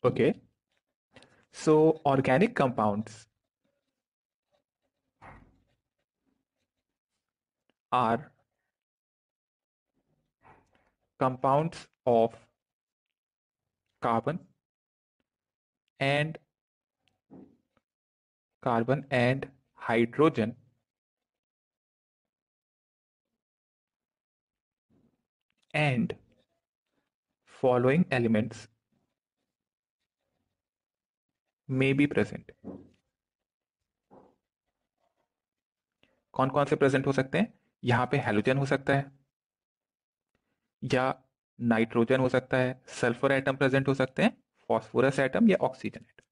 Okay, so organic compounds are compounds of carbon and hydrogen and following elements may be present. कौन कौन से present हो सकते हैं? यहां पे हेलोजन हो सकता है, या नाइट्रोजन हो सकता है, सल्फर एटम प्रेजेंट हो सकते हैं, फॉस्फोरस एटम या ऑक्सीजन एटम।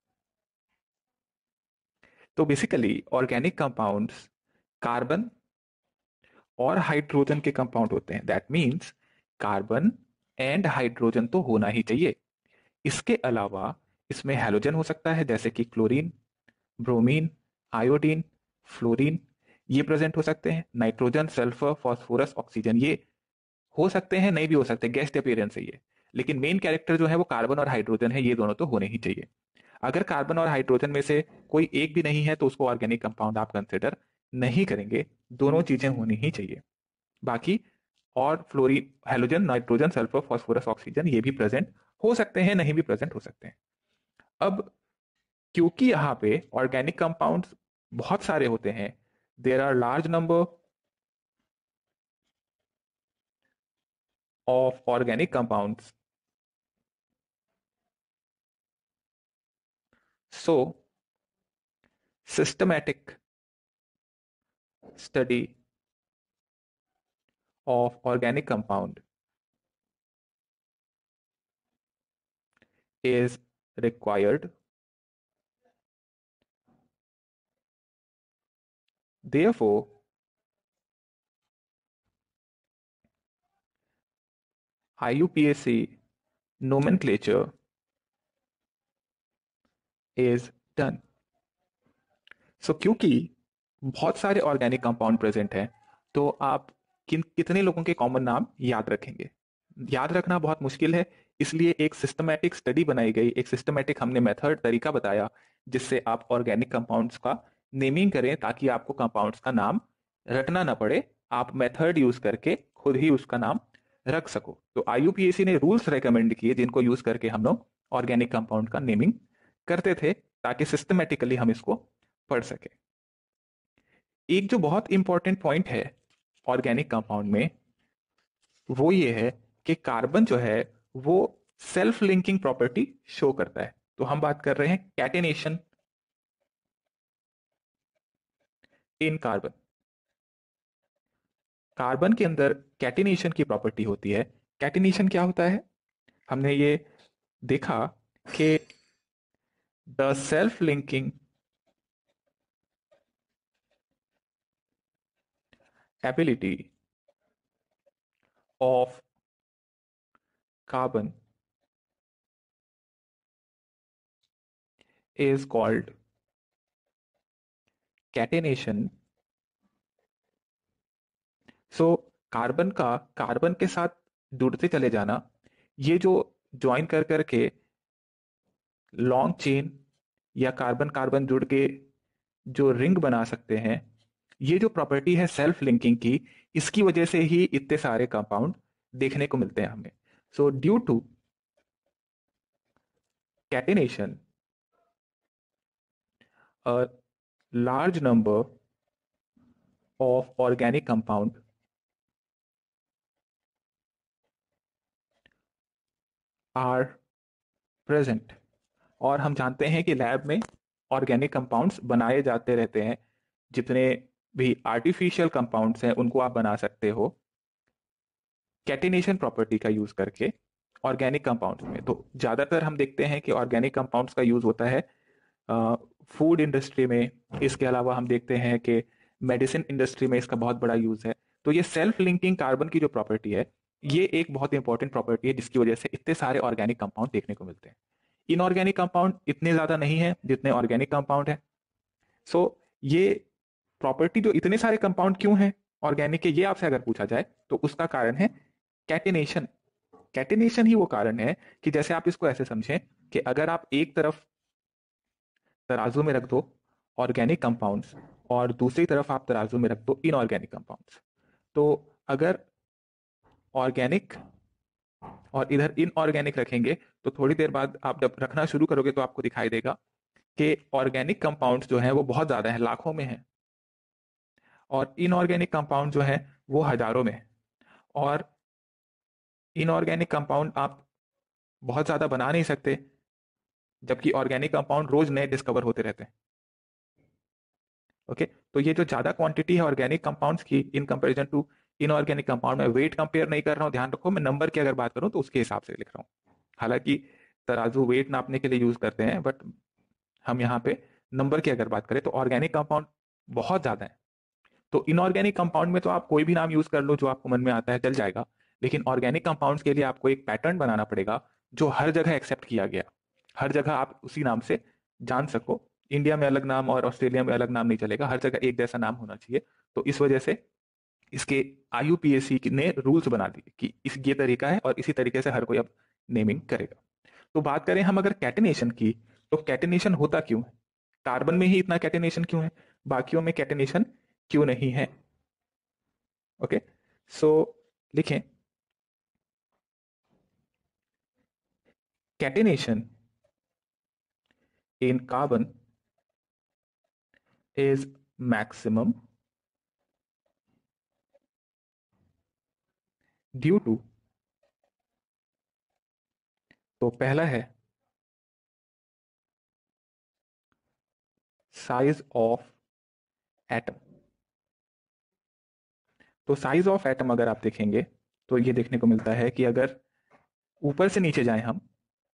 तो बेसिकली ऑर्गेनिक कंपाउंड्स कार्बन और हाइड्रोजन के कंपाउंड होते हैं। That means carbon and hydrogen तो होना ही चाहिए। इसके अलावा इसमें हेलोजन हो सकता है, जैसे कि क्लोरीन, ब्रोमीन, आयोडीन, फ्लोरीन, ये प्रेजेंट हो सकते हैं। नाइट्रोजन, सल्फर, फॉस्फोरस, ऑक्सीजन ये हो सकते हैं, नहीं भी हो सकते, गेस्ट अपीयरेंस है ये। लेकिन मेन कैरेक्टर जो है वो कार्बन और हाइड्रोजन है, ये दोनों तो होने ही चाहिए। अगर कार्बन और हाइड्रोजन में से कोई एक भी नहीं है तो उसको ऑर्गेनिक कंपाउंड आप कंसिडर नहीं करेंगे। दोनों चीजें होनी ही चाहिए। बाकी और fluorine, halogen, nitrogen, sulphur, phosphorus, oxygen ये भी प्रेजेंट हो सकते हैं, नहीं भी प्रेजेंट हो सकते हैं। अब क्योंकि यहाँ पे ऑर्गेनिक कंपाउंड्स बहुत सारे होते हैं, there are large number of organic compounds, so systematic study of organic compound is required. Therefore, IUPAC nomenclature is done. So क्योंकि बहुत सारे ऑर्गेनिक कंपाउंड प्रेजेंट हैं, तो आप कितने लोगों के कॉमन नाम याद रखेंगे? याद रखना बहुत मुश्किल है। इसलिए एक सिस्टमैटिक स्टडी बनाई गई, एक सिस्टमैटिक हमने मेथड, तरीका बताया, जिससे आप ऑर्गेनिक कंपाउंड्स का नेमिंग करें, ताकि आपको कंपाउंड्स का नाम रटना ना पड़े। आप मेथड यूज करके खुद ही उसका नाम रख सको। तो आईयूपीएसी ने रूल्स रेकमेंड किए, जिनको यूज करके हम लोग ऑर्गेनिक कंपाउंड का नेमिंग करते थे, ताकि सिस्टमेटिकली हम इसको पढ़ सके। एक जो बहुत इंपॉर्टेंट पॉइंट है ऑर्गेनिक कंपाउंड में, वो ये है कि कार्बन जो है वो सेल्फ लिंकिंग प्रॉपर्टी शो करता है। तो हम बात कर रहे हैं कैटेनेशन इन कार्बन। कार्बन के अंदर कैटेनेशन की प्रॉपर्टी होती है। कैटेनेशन क्या होता है? हमने ये देखा कि the self linking ability of carbon is called catenation. So carbon के साथ जुड़ते चले जाना, ये जो ज्वाइन कर करके लॉन्ग चेन या कार्बन कार्बन जुड़ के जो रिंग बना सकते हैं, ये जो प्रॉपर्टी है सेल्फ लिंकिंग की, इसकी वजह से ही इतने सारे कंपाउंड देखने को मिलते हैं हमें। So due to catenation, a large number of organic compound are present। और हम जानते हैं कि लैब में ऑर्गेनिक कंपाउंड्स बनाए जाते रहते हैं। जितने भी आर्टिफिशियल कंपाउंड्स हैं उनको आप बना सकते हो कैटिनेशन प्रॉपर्टी का यूज करके ऑर्गेनिक कंपाउंड्स में। तो ज्यादातर हम देखते हैं कि ऑर्गेनिक कंपाउंड्स का यूज होता है फूड इंडस्ट्री में। इसके अलावा हम देखते हैं कि मेडिसिन इंडस्ट्री में इसका बहुत बड़ा यूज है। तो ये सेल्फ लिंकिंग कार्बन की जो प्रॉपर्टी है, ये एक बहुत इंपॉर्टेंट प्रॉपर्टी है, जिसकी वजह से इतने सारे ऑर्गेनिक कंपाउंड देखने को मिलते हैं। इनऑर्गेनिक कंपाउंड इतने ज्यादा नहीं है जितने ऑर्गेनिक कंपाउंड है। सो ये प्रॉपर्टी जो इतने सारे कंपाउंड क्यों है ऑर्गेनिक के, ये आपसे अगर पूछा जाए तो उसका कारण है कैटिनेशन। कैटेनेशन ही वो कारण है कि जैसे आप इसको ऐसे समझें कि अगर आप एक तरफ तराजू में रख दो ऑर्गेनिक कंपाउंड्स और दूसरी तरफ आप तराजू में रख दो इनऑर्गेनिक कंपाउंड्स, तो अगर ऑर्गेनिक और इधर इनऑर्गेनिक रखेंगे तो थोड़ी देर बाद आप जब रखना शुरू करोगे तो आपको दिखाई देगा कि ऑर्गेनिक कंपाउंड्स जो हैं वो बहुत ज्यादा हैं, लाखों में हैं, और इनऑर्गेनिक कंपाउंड जो है वो हजारों में है। और इनऑर्गेनिक कंपाउंड आप बहुत ज्यादा बना नहीं सकते, जबकि ऑर्गेनिक कंपाउंड रोज नए डिस्कवर होते रहते हैं। ओके, तो ये जो ज्यादा क्वांटिटी है ऑर्गेनिक कंपाउंड्स की in comparison to inorganic compound, में वेट कंपेयर नहीं कर रहा हूँ, ध्यान रखो, मैं नंबर की अगर बात करूँ तो उसके हिसाब से लिख रहा हूँ। हालांकि तराजू वेट नापने के लिए यूज करते हैं, बट हम यहाँ पे नंबर की अगर बात करें तो ऑर्गेनिक कंपाउंड बहुत ज्यादा है। तो इनऑर्गेनिक कंपाउंड में तो आप कोई भी नाम यूज कर लो जो आपको मन में आता है, चल जाएगा। लेकिन ऑर्गेनिक कंपाउंड्स के लिए आपको एक पैटर्न बनाना पड़ेगा जो हर जगह एक्सेप्ट किया गया, हर जगह आप उसी नाम से जान सको। इंडिया में अलग नाम और ऑस्ट्रेलिया में अलग नाम नहीं चलेगा, हर जगह एक जैसा नाम होना चाहिए। तो इस वजह से इसके IUPAC ने रूल्स बना दिए कि इस ये तरीका है और इसी तरीके से हर कोई अब नेमिंग करेगा। तो बात करें हम अगर कैटेनेशन की, तो कैटेनेशन होता क्यों है? कार्बन में ही इतना कैटेनेशन क्यों है, बाकियों में कैटेनेशन क्यों नहीं है? ओके, सो लिखें, catenation in carbon is maximum due to, तो पहला है साइज ऑफ एटम। तो साइज ऑफ एटम अगर आप देखेंगे तो ये देखने को मिलता है कि अगर ऊपर से नीचे जाएं हम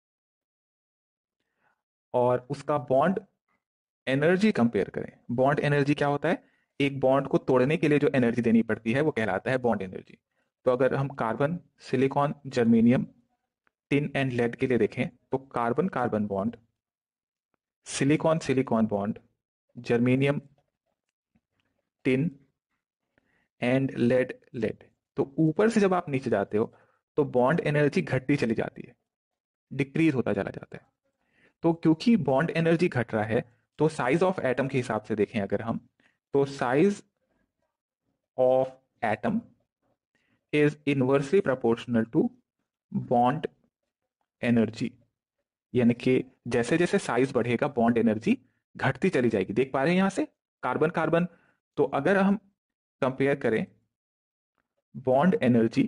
और उसका बॉन्ड एनर्जी कंपेयर करें, बॉन्ड एनर्जी क्या होता है? एक बॉन्ड को तोड़ने के लिए जो एनर्जी देनी पड़ती है वो कहलाता है बॉन्ड एनर्जी। तो अगर हम carbon, silicon, germanium, tin and lead के लिए देखें तो carbon carbon bond, silicon silicon bond, germanium, tin and lead lead, तो ऊपर से जब आप नीचे जाते हो तो बॉन्ड एनर्जी घटती चली जाती है, डिक्रीज होता चला जाता है। तो क्योंकि बॉन्ड एनर्जी घट रहा है, तो साइज ऑफ एटम के हिसाब से देखें अगर हम, तो size of atom is inversely proportional to bond energy. यानी कि जैसे जैसे साइज बढ़ेगा बॉन्ड एनर्जी घटती चली जाएगी। देख पा रहे हैं यहां से कार्बन कार्बन, तो अगर हम कंपेयर करें bond energy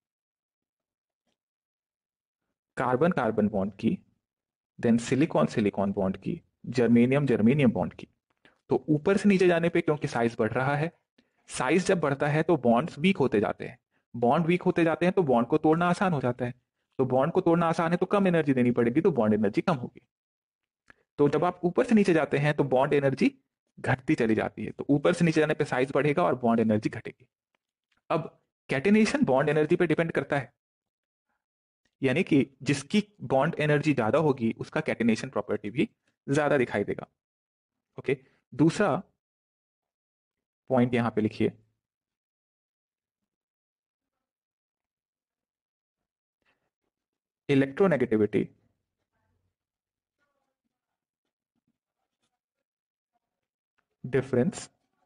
carbon carbon bond की, देन सिलिकॉन सिलिकॉन बॉन्ड की, जर्मेनियम जर्मेनियम बॉन्ड की, तो ऊपर से नीचे जाने पे क्योंकि साइज बढ़ रहा है, साइज जब बढ़ता है तो बॉन्ड्स वीक होते जाते हैं, बॉन्ड वीक होते जाते हैं तो बॉन्ड को तोड़ना आसान हो जाता है। तो बॉन्ड को तोड़ना आसान है तो कम एनर्जी देनी पड़ेगी, तो बॉन्ड एनर्जी कम होगी। तो जब आप ऊपर से नीचे जाते हैं तो बॉन्ड एनर्जी घटती चली जाती है, तो ऊपर से नीचे जाने पे साइज बढ़ेगा और बॉन्ड एनर्जी घटेगी। अब कैटेनेशन बॉन्ड एनर्जी पे डिपेंड करता है, यानी कि जिसकी बॉन्ड एनर्जी ज्यादा होगी उसका कैटेनेशन प्रॉपर्टी भी ज्यादा दिखाई देगा। ओके, दूसरा पॉइंट यहां पे लिखिए, इलेक्ट्रोनेगेटिविटी डिफरेंस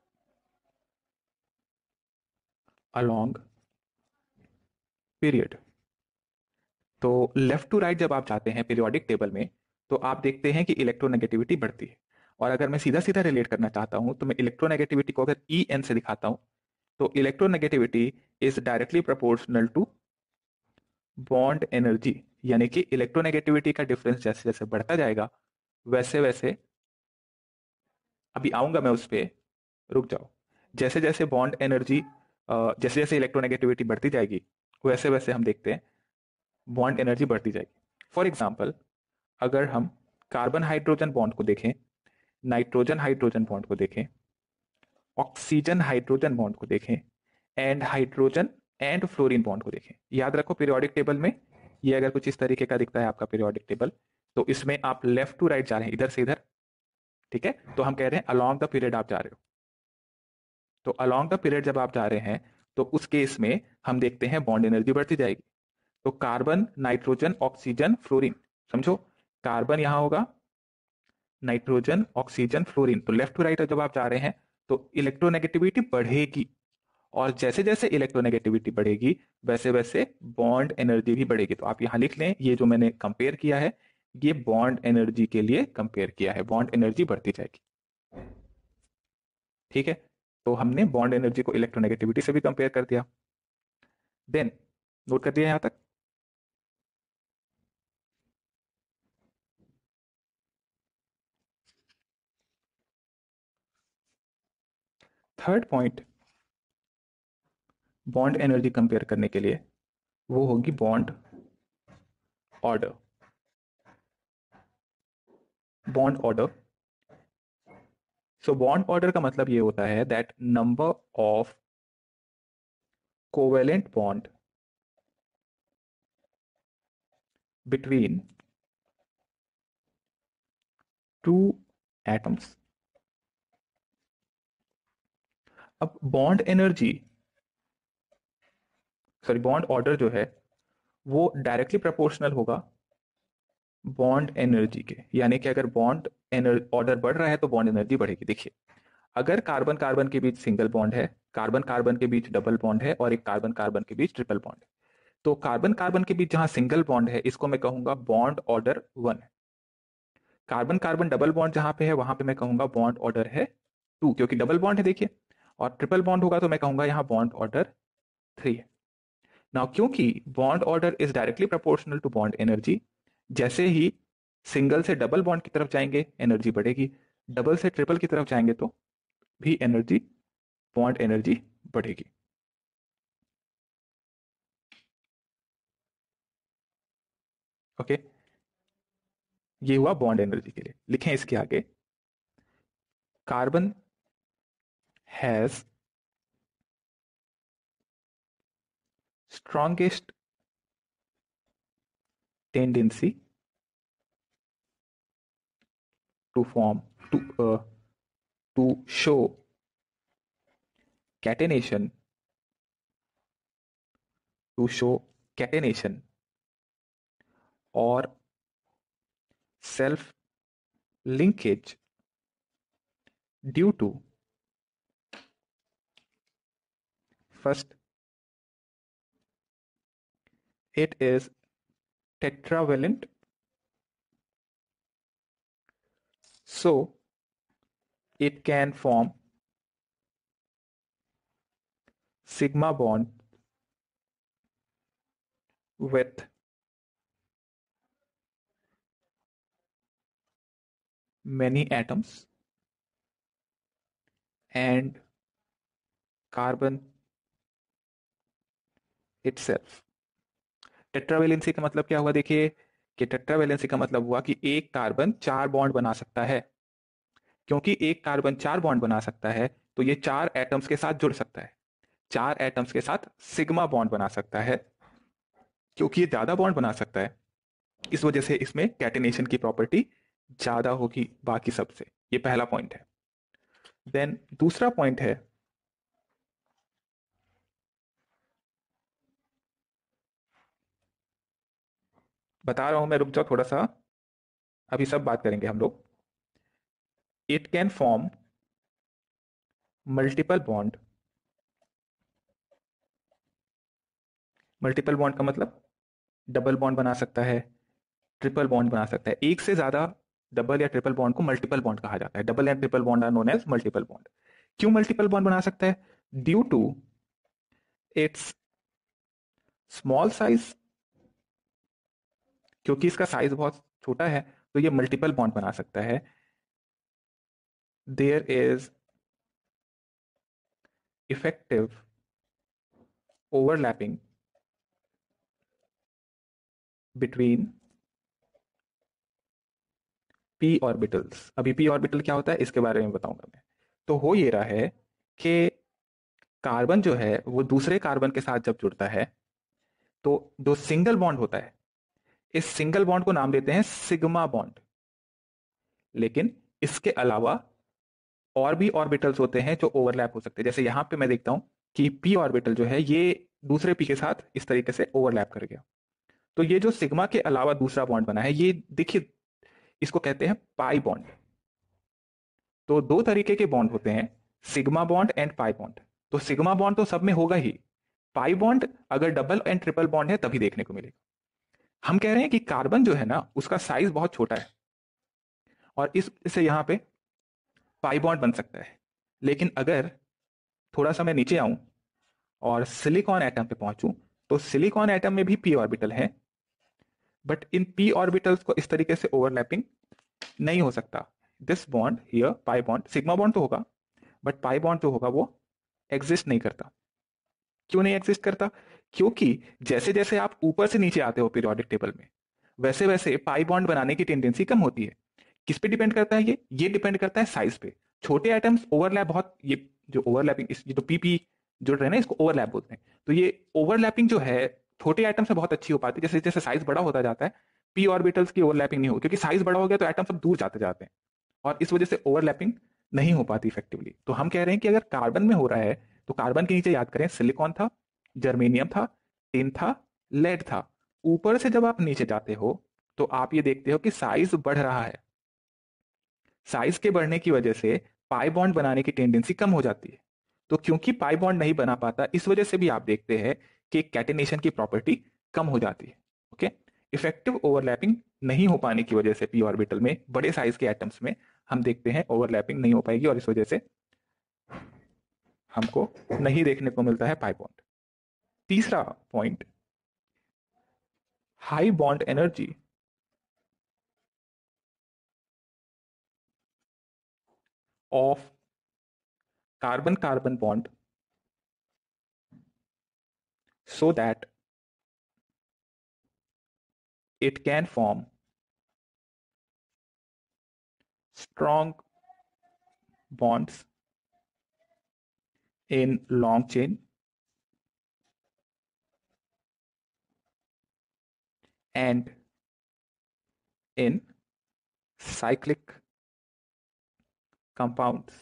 अलोंग पीरियड। तो लेफ्ट टू राइट जब आप जाते हैं पीरियोडिक टेबल में तो आप देखते हैं कि इलेक्ट्रोनेगेटिविटी बढ़ती है। और अगर मैं सीधा सीधा रिलेट करना चाहता हूं तो मैं इलेक्ट्रोनेगेटिविटी को अगर EN से दिखाता हूं, तो electronegativity is directly proportional to bond energy. यानी कि इलेक्ट्रोनेगेटिविटी का डिफरेंस जैसे जैसे बढ़ता जाएगा वैसे वैसे, अभी आऊंगा मैं उस पर, रुक जाओ, जैसे जैसे बॉन्ड एनर्जी, जैसे जैसे इलेक्ट्रोनेगेटिविटी बढ़ती जाएगी वैसे वैसे हम देखते हैं बॉन्ड एनर्जी बढ़ती जाएगी। फॉर एग्जाम्पल, अगर हम कार्बन हाइड्रोजन बॉन्ड को देखें, नाइट्रोजन हाइड्रोजन बॉन्ड को देखें, ऑक्सीजन हाइड्रोजन बॉन्ड को देखें, and hydrogen and fluorine bond को देखें, याद रखो पीरियोडिक टेबल में ये अगर कुछ इस तरीके का दिखता है आपका पीरियोडिक टेबल, तो इसमें आप लेफ्ट टू राइट जा रहे हैं, इधर से इधर, ठीक है? तो हम कह रहे हैं अलोंग द पीरियड आप जा रहे हो। तो अलोंग द पीरियड जब आप जा रहे हैं तो उस केस में हम देखते हैं बॉन्ड एनर्जी बढ़ती जाएगी। तो कार्बन, नाइट्रोजन, ऑक्सीजन, फ्लोरीन। समझो, कार्बन यहां होगा, नाइट्रोजन, ऑक्सीजन, फ्लोरीन। तो लेफ्ट टू राइट जब आप जा रहे हैं तो इलेक्ट्रोनेगेटिविटी बढ़ेगी, और जैसे जैसे इलेक्ट्रोनेगेटिविटी बढ़ेगी वैसे वैसे बॉन्ड एनर्जी भी बढ़ेगी। तो आप यहां लिख लें, ये जो मैंने कंपेयर किया है ये बॉन्ड एनर्जी के लिए कंपेयर किया है, बॉन्ड एनर्जी बढ़ती जाएगी। ठीक है, तो हमने बॉन्ड एनर्जी को इलेक्ट्रोनेगेटिविटी से भी कंपेयर कर दिया। देन नोट कर दिया यहां तक। Third point bond energy compare करने के लिए वो होगी bond order. Bond order, so bond order का मतलब ये होता है that number of covalent bond between two atoms. अब bond energy, sorry bond order जो है वो डायरेक्टली प्रोपोर्शनल होगा बॉन्ड एनर्जी के। यानी कि अगर बॉन्ड ऑर्डर बढ़ रहा है तो बॉन्ड एनर्जी बढ़ेगी। देखिए, अगर कार्बन कार्बन के बीच सिंगल बॉन्ड है, कार्बन कार्बन के बीच डबल बॉन्ड है, और एक कार्बन कार्बन के बीच ट्रिपल बॉन्ड है, तो कार्बन कार्बन के बीच जहां सिंगल बॉन्ड है इसको मैं कहूंगा बॉन्ड ऑर्डर 1 है। कार्बन कार्बन डबल बॉन्ड जहां पे है वहां पे मैं कहूंगा बॉन्ड ऑर्डर है 2, क्योंकि डबल बॉन्ड है देखिए, और ट्रिपल बॉन्ड होगा तो मैं कहूंगा यहां बॉन्ड ऑर्डर 3 है। नाउ क्योंकि bond order is directly proportional to bond energy, जैसे ही सिंगल से डबल बॉन्ड की तरफ जाएंगे एनर्जी बढ़ेगी, डबल से ट्रिपल की तरफ जाएंगे तो भी एनर्जी, बॉन्ड एनर्जी बढ़ेगी। ओके, ये हुआ बॉन्ड एनर्जी के लिए। लिखें इसके आगे, carbon has strongest tendency to form to show catenation to show catenation or self linkage due to first it is tetravalent, so it can form sigma bond with many atoms and carbon itself। Tetravalency का मतलब क्या हुआ, देखिए कि tetravalency का मतलब हुआ कि एक कार्बन 4 बॉन्ड बना सकता है। क्योंकि एक कार्बन 4 बॉन्ड बना सकता है तो ये 4 एटम्स के साथ जुड़ सकता है, 4 एटम्स के साथ सिग्मा बॉन्ड बना सकता है। क्योंकि ये ज्यादा बॉन्ड बना सकता है इस वजह से इसमें कैटिनेशन की प्रॉपर्टी ज्यादा होगी बाकी सबसे। ये पहला पॉइंट है। देन दूसरा पॉइंट है, बता रहा हूं मैं, रुक जाओ थोड़ा सा, अभी सब बात करेंगे हम लोग। It can form multiple bond. Multiple bond का मतलब डबल बॉन्ड बना सकता है, ट्रिपल बॉन्ड बना सकता है। एक से ज्यादा डबल या ट्रिपल बॉन्ड को मल्टीपल बॉन्ड कहा जाता है। Double and triple bond are known as multiple bond. क्यों मल्टीपल बॉन्ड बना सकता है? Due to its small size, क्योंकि इसका साइज बहुत छोटा है तो ये मल्टीपल बॉन्ड बना सकता है। There is effective overlapping between p orbitals. अभी पी ऑर्बिटल क्या होता है इसके बारे में बताऊंगा मैं। तो हो ये रहा है कि कार्बन जो है वो दूसरे कार्बन के साथ जब जुड़ता है तो जो सिंगल बॉन्ड होता है, इस सिंगल बॉन्ड को नाम देते हैं सिग्मा बॉन्ड। लेकिन इसके अलावा और भी ऑर्बिटल्स होते हैं जो ओवरलैप हो सकते हैं। जैसे यहां पे मैं देखता हूं कि पी ऑर्बिटल जो है ये दूसरे पी के साथ इस तरीके से ओवरलैप कर गया। तो ये जो सिग्मा के अलावा दूसरा बॉन्ड बना है, ये देखिए, इसको कहते हैं पाई बॉन्ड। तो दो तरीके के बॉन्ड होते हैं, sigma bond and pi bond. तो सिग्मा बॉन्ड तो सब में होगा ही, पाई बॉन्ड अगर डबल एंड ट्रिपल बॉन्ड है तभी देखने को मिलेगा। हम कह रहे हैं कि कार्बन जो है ना, उसका साइज बहुत छोटा है और इससे यहां पे पाई बॉन्ड बन सकता है। लेकिन अगर थोड़ा सा मैं नीचे आऊं और सिलिकॉन एटम पे पहुंचूं, तो सिलिकॉन एटम में भी पी ऑर्बिटल है, बट इन पी ऑर्बिटल्स को इस तरीके से ओवरलैपिंग नहीं हो सकता। This bond here, pi bond, sigma bond तो होगा बट पाई बॉन्ड जो होगा वो एग्जिस्ट नहीं करता। क्यों नहीं एग्जिस्ट करता? क्योंकि जैसे जैसे आप ऊपर से नीचे आते हो पीरियोडिक टेबल में, वैसे वैसे पाई बॉन्ड बनाने की टेंडेंसी कम होती है। किस पे डिपेंड करता है ये डिपेंड करता है साइज पे। छोटे आइटम्स ओवरलैप बहुत, ये जो ओवरलैपिंग, ये जो पीपी जुड़ रहे हैं ना, इसको ओवरलैप बोलते हैं। तो ये ओवरलैपिंग जो है छोटे आइटम से बहुत अच्छी हो पाती है। जैसे जैसे साइज बड़ा होता जाता है, पी ऑर्बिटल्स की ओवरलैपिंग नहीं हो, क्योंकि साइज बड़ा हो गया तो एटम सब दूर जाते जाते हैं और इस वजह से ओवरलैपिंग नहीं हो पाती इफेक्टिवली। तो हम कह रहे हैं कि अगर कार्बन में हो रहा है तो कार्बन के नीचे याद करें सिलिकॉन था, जर्मेनियम था, टिन था, लेड था। ऊपर से जब आप नीचे जाते हो तो आप ये देखते हो कि साइज बढ़ रहा है। साइज के बढ़ने की वजह से पाई बॉन्ड बनाने की टेंडेंसी कम हो जाती है। तो क्योंकि पाई बॉन्ड नहीं बना पाता, इस वजह से भी आप देखते हैं कि कैटेनेशन की प्रॉपर्टी कम हो जाती है। ओके, इफेक्टिव ओवरलैपिंग नहीं हो पाने की वजह से पी ऑर्बिटल में बड़े साइज के एटम्स में हम देखते हैं ओवरलैपिंग नहीं हो पाएगी और इस वजह से हमको नहीं देखने को मिलता है पाई बॉन्ड। तीसरा point, high bond energy of carbon carbon bond so that it can form strong bonds in long chain and in cyclic compounds.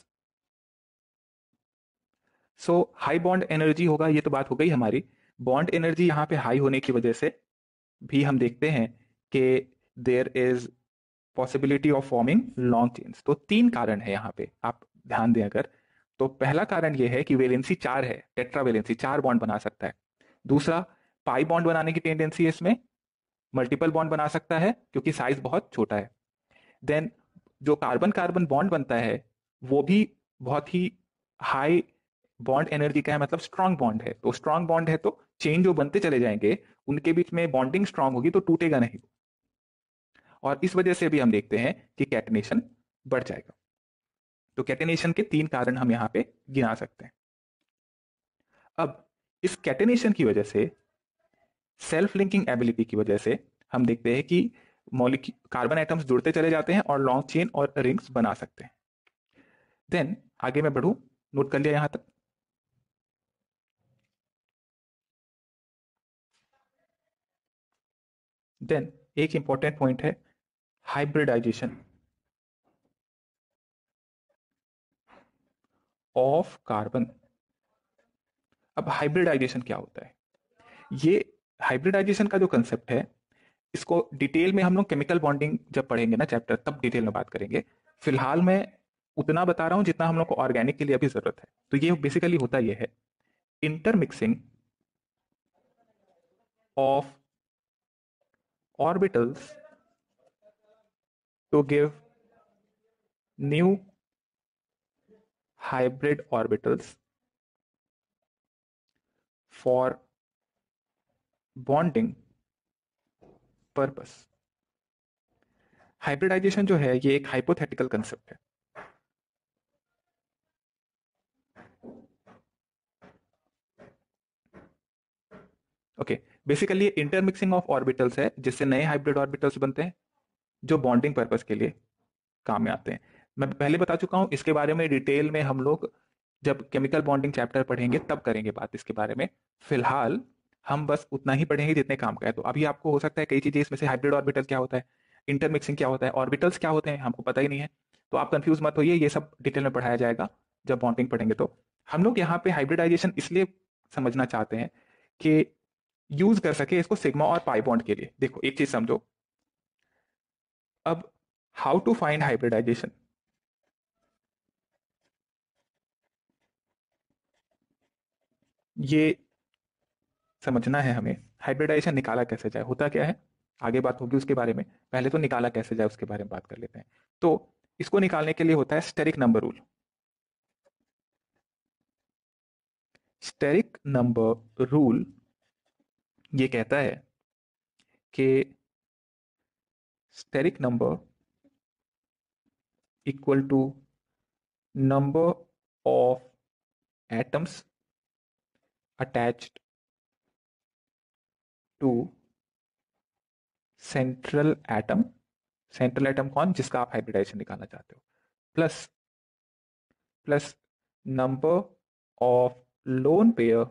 So high bond energy होगा, ये तो बात हो गई हमारी। बॉन्ड एनर्जी यहाँ पे हाई होने की वजह से भी हम देखते हैं कि there is possibility of forming long chains. तो तीन कारण है यहाँ पे, आप ध्यान दें अगर। तो पहला कारण ये है कि वैलेंसी 4 है, टेट्रा वैलेंसी 4 बॉन्ड बना सकता है। दूसरा, पाई बॉन्ड बनाने की टेंडेंसी है इसमें, मल्टीपल बॉन्ड बना सकता है क्योंकि साइज बहुत छोटा है। देन जो कार्बन कार्बन बॉन्ड बनता है वो भी बहुत ही हाई बॉन्ड एनर्जी का है, मतलब स्ट्रांग बॉन्ड है। तो स्ट्रांग बॉन्ड है तो चेन जो बनते चले जाएंगे उनके बीच में बॉन्डिंग स्ट्रांग होगी तो टूटेगा नहीं, और इस वजह से भी हम देखते हैं कि कैटेनेशन बढ़ जाएगा। तो कैटेनेशन के तीन कारण हम यहाँ पे गिना सकते हैं। अब इस कैटेनेशन की वजह से, सेल्फ लिंकिंग एबिलिटी की वजह से, हम देखते हैं कि मॉलिक्यूल कार्बन एटम्स जुड़ते चले जाते हैं और लॉन्ग चेन और रिंग्स बना सकते हैं। देन आगे मैं बढ़ूं, नोट कर लिया यहां तक? देन एक इंपॉर्टेंट पॉइंट है हाइब्रिडाइजेशन ऑफ कार्बन। अब हाइब्रिडाइजेशन क्या होता है? ये हाइब्रिडाइजेशन का जो कंसेप्ट है, इसको डिटेल में हम लोग केमिकल बॉन्डिंग जब पढ़ेंगे ना चैप्टर, तब डिटेल में बात करेंगे। फिलहाल मैं उतना बता रहा हूं जितना हम लोग को ऑर्गेनिक के लिए अभी जरूरत है। तो ये बेसिकली होता ये है, intermixing of orbitals to give new hybrid orbitals for bonding purpose। Hybridization जो है ये एक हाइपोथेटिकल कंसेप्ट है। Okay, basically intermixing of orbitals है जिससे नए हाइब्रिड ऑर्बिटल्स बनते हैं जो बॉन्डिंग पर्पस के लिए काम में आते हैं। मैं पहले बता चुका हूं, इसके बारे में डिटेल में हम लोग जब केमिकल बॉन्डिंग चैप्टर पढ़ेंगे तब करेंगे बात इसके बारे में। फिलहाल हम बस उतना ही पढ़ेंगे जितने काम का है। तो अभी आपको हो सकता है कई चीजें इसमें से, हाइब्रिड ऑर्बिटल क्या होता है, इंटरमिक्सिंग क्या होता है, ऑर्बिटल्स क्या होते हैं, हमको पता ही नहीं है। तो आप कंफ्यूज मत होइए, ये सब डिटेल में पढ़ाया जाएगा जब बॉन्डिंग पढ़ेंगे। तो हम लोग यहाँ पे हाइब्रिडाइजेशन इसलिए समझना चाहते हैं कि यूज कर सके इसको सिग्मा और पाई बॉन्ड के लिए। देखो एक चीज समझो, अब हाउ टू फाइंड हाइब्रिडाइजेशन, ये समझना है हमें। हाइब्रिडाइजेशन निकाला कैसे जाए, होता क्या है, आगे बात होगी उसके बारे में, पहले तो निकाला कैसे जाए उसके बारे में बात कर लेते हैं। तो इसको निकालने के लिए होता है steric number rule. Steric number rule ये कहता है कि steric number equal to number of atoms attached to central atom, central atom कौन, जिसका आप हाइब्रिडाइजेशन निकालना चाहते हो, plus plus number of lone pair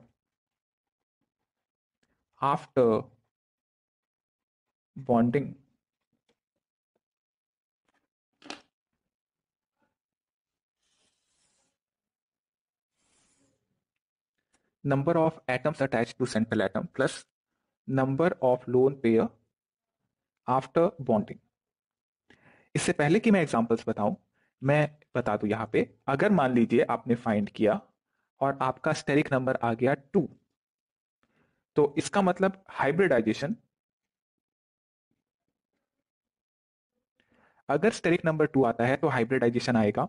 after bonding. number of atoms attached to central atom plus number of lone pair after bonding। इससे पहले कि मैं एग्जांपल्स बताऊं, मैं बता दूं यहां पे, अगर मान लीजिए आपने फाइंड किया और आपका स्टेरिक नंबर आ गया 2, तो इसका मतलब हाइब्रिडाइजेशन, अगर स्टेरिक नंबर 2 आता है तो हाइब्रिडाइजेशन आएगा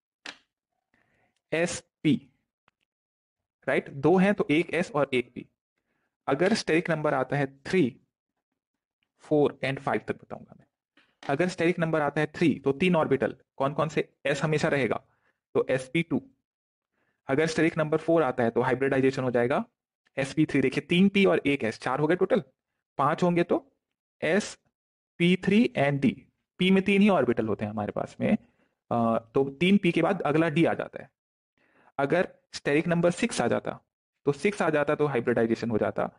एस पी, राइट, दो हैं तो एक एस और एक पी। अगर स्टेरिक नंबर आता है 3, 4 एंड 5 तक बताऊंगा मैं। अगर स्टेरिक नंबर आता है 3 तो 3 ऑर्बिटल कौन कौन से, एस हमेशा रहेगा तो sp2। अगर स्टेरिक नंबर 4 आता है तो हाइब्रिडाइजेशन हो जाएगा sp3। देखिए 3p और एक s, 4 हो गए टोटल, 5 होंगे तो sp3 एंड d। p में 3 ही ऑर्बिटल होते हैं हमारे पास में, तो 3p के बाद अगला d आ जाता है। अगर स्टेरिक नंबर 6 आ जाता, तो 6 आ जाता तो हाइब्रिडाइजेशन हो जाता